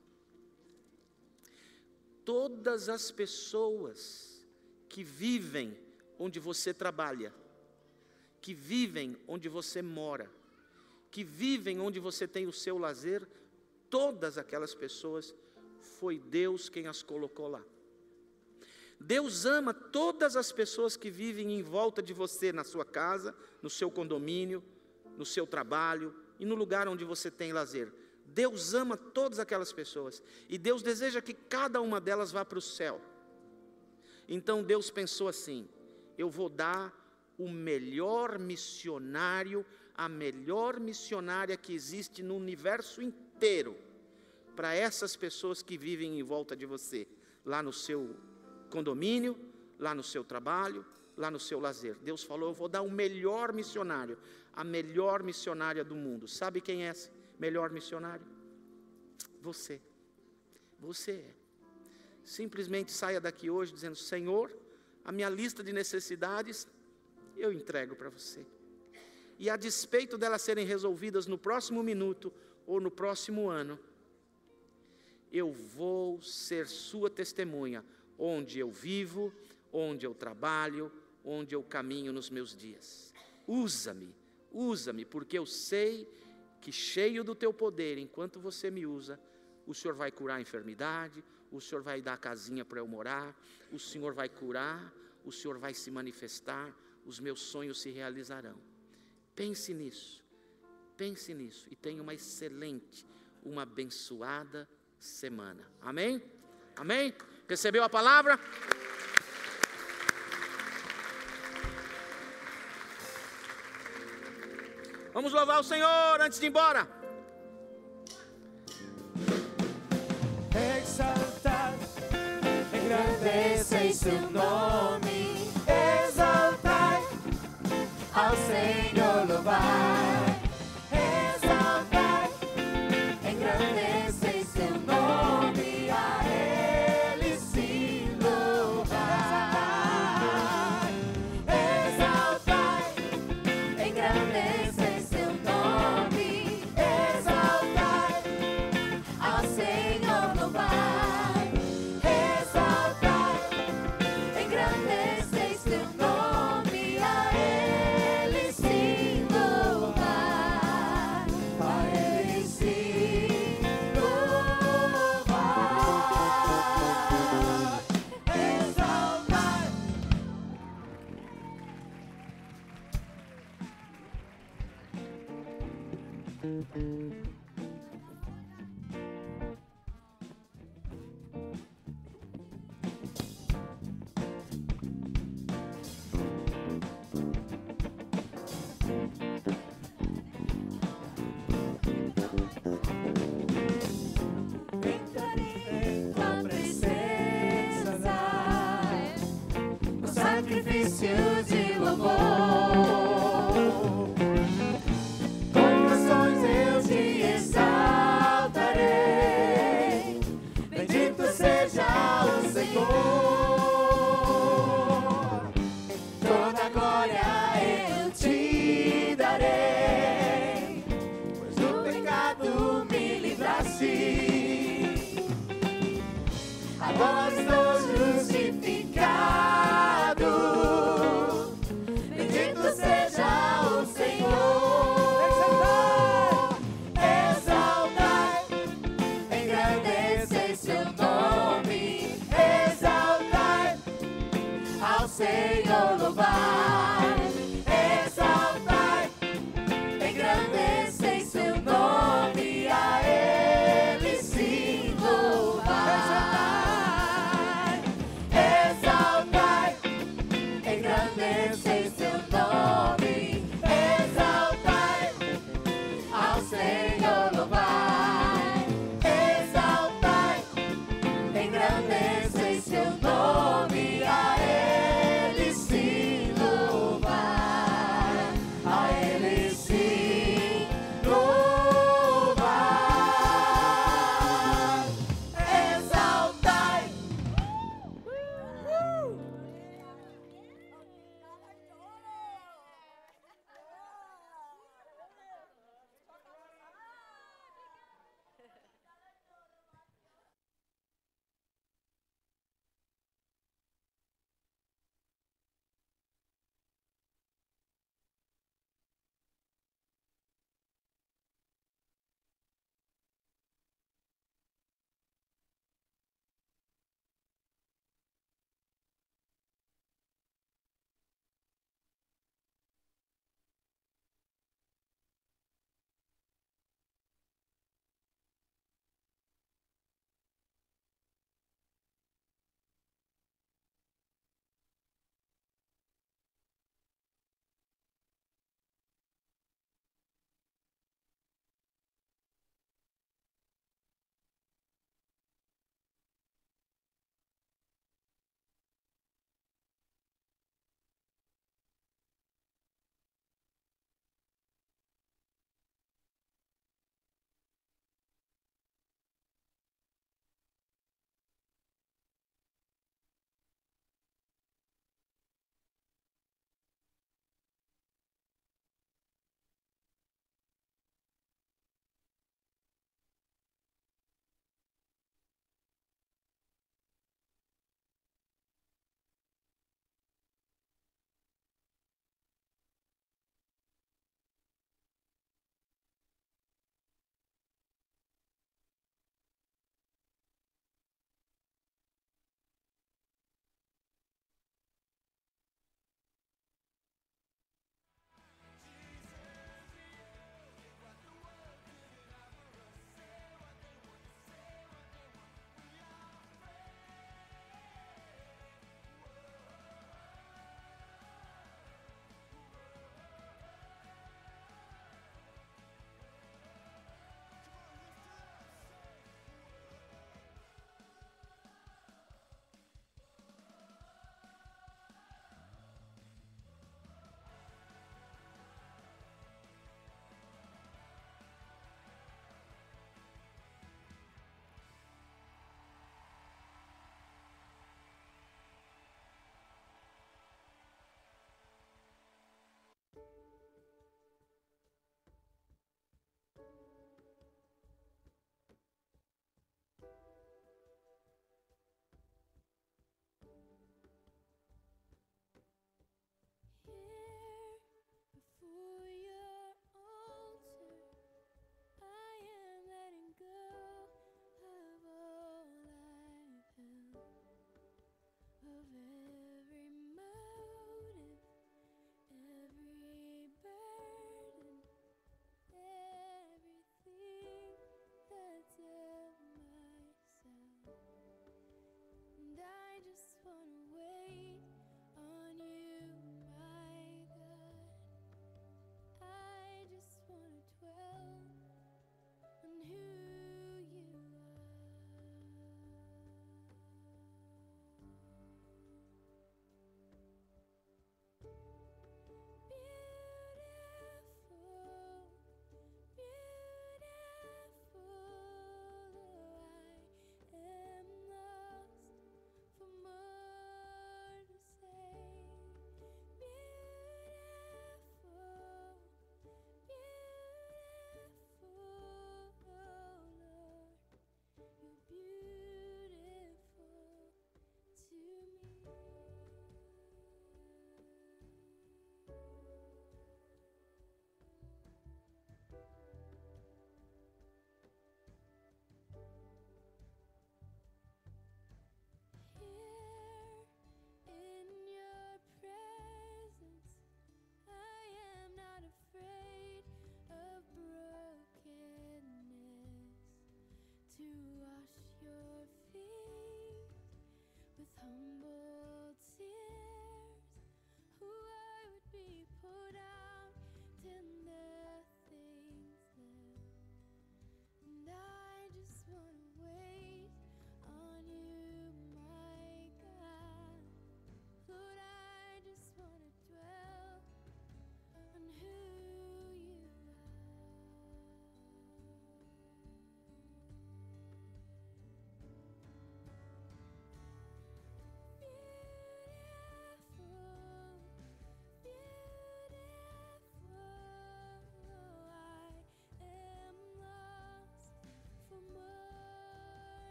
Todas as pessoas que vivem onde você trabalha, que vivem onde você mora, que vivem onde você tem o seu lazer, todas aquelas pessoas, foi Deus quem as colocou lá. Deus ama todas as pessoas que vivem em volta de você, na sua casa, no seu condomínio, no seu trabalho e no lugar onde você tem lazer. Deus ama todas aquelas pessoas e Deus deseja que cada uma delas vá para o céu. Então Deus pensou assim, eu vou dar o melhor missionário, a melhor missionária que existe no universo inteiro, para essas pessoas que vivem em volta de você, lá no seu condomínio, lá no seu trabalho, lá no seu lazer. Deus falou, eu vou dar o melhor missionário, a melhor missionária do mundo. Sabe quem é esse melhor missionário? Você. Você é. Simplesmente saia daqui hoje dizendo, Senhor, a minha lista de necessidades eu entrego para você. E a despeito delas serem resolvidas no próximo minuto ou no próximo ano, eu vou ser sua testemunha, onde eu vivo, onde eu trabalho, onde eu caminho nos meus dias. Usa-me, usa-me, porque eu sei que cheio do teu poder, enquanto você me usa, o Senhor vai curar a enfermidade, o Senhor vai dar a casinha para eu morar, o Senhor vai curar, o Senhor vai se manifestar, os meus sonhos se realizarão. Pense nisso e tenha uma excelente, uma abençoada semana. Amém? Amém? Recebeu a palavra? Vamos louvar o Senhor antes de ir embora. Exaltar, engrandecei seu nome. Exaltar, ao Senhor louvar. Exaltar, engrandecei seu nome. A Ele se louvar. Exaltar, engrandecei seu nome. Exaltar, ao Senhor louvar. Exaltar, engrandecei Senhor.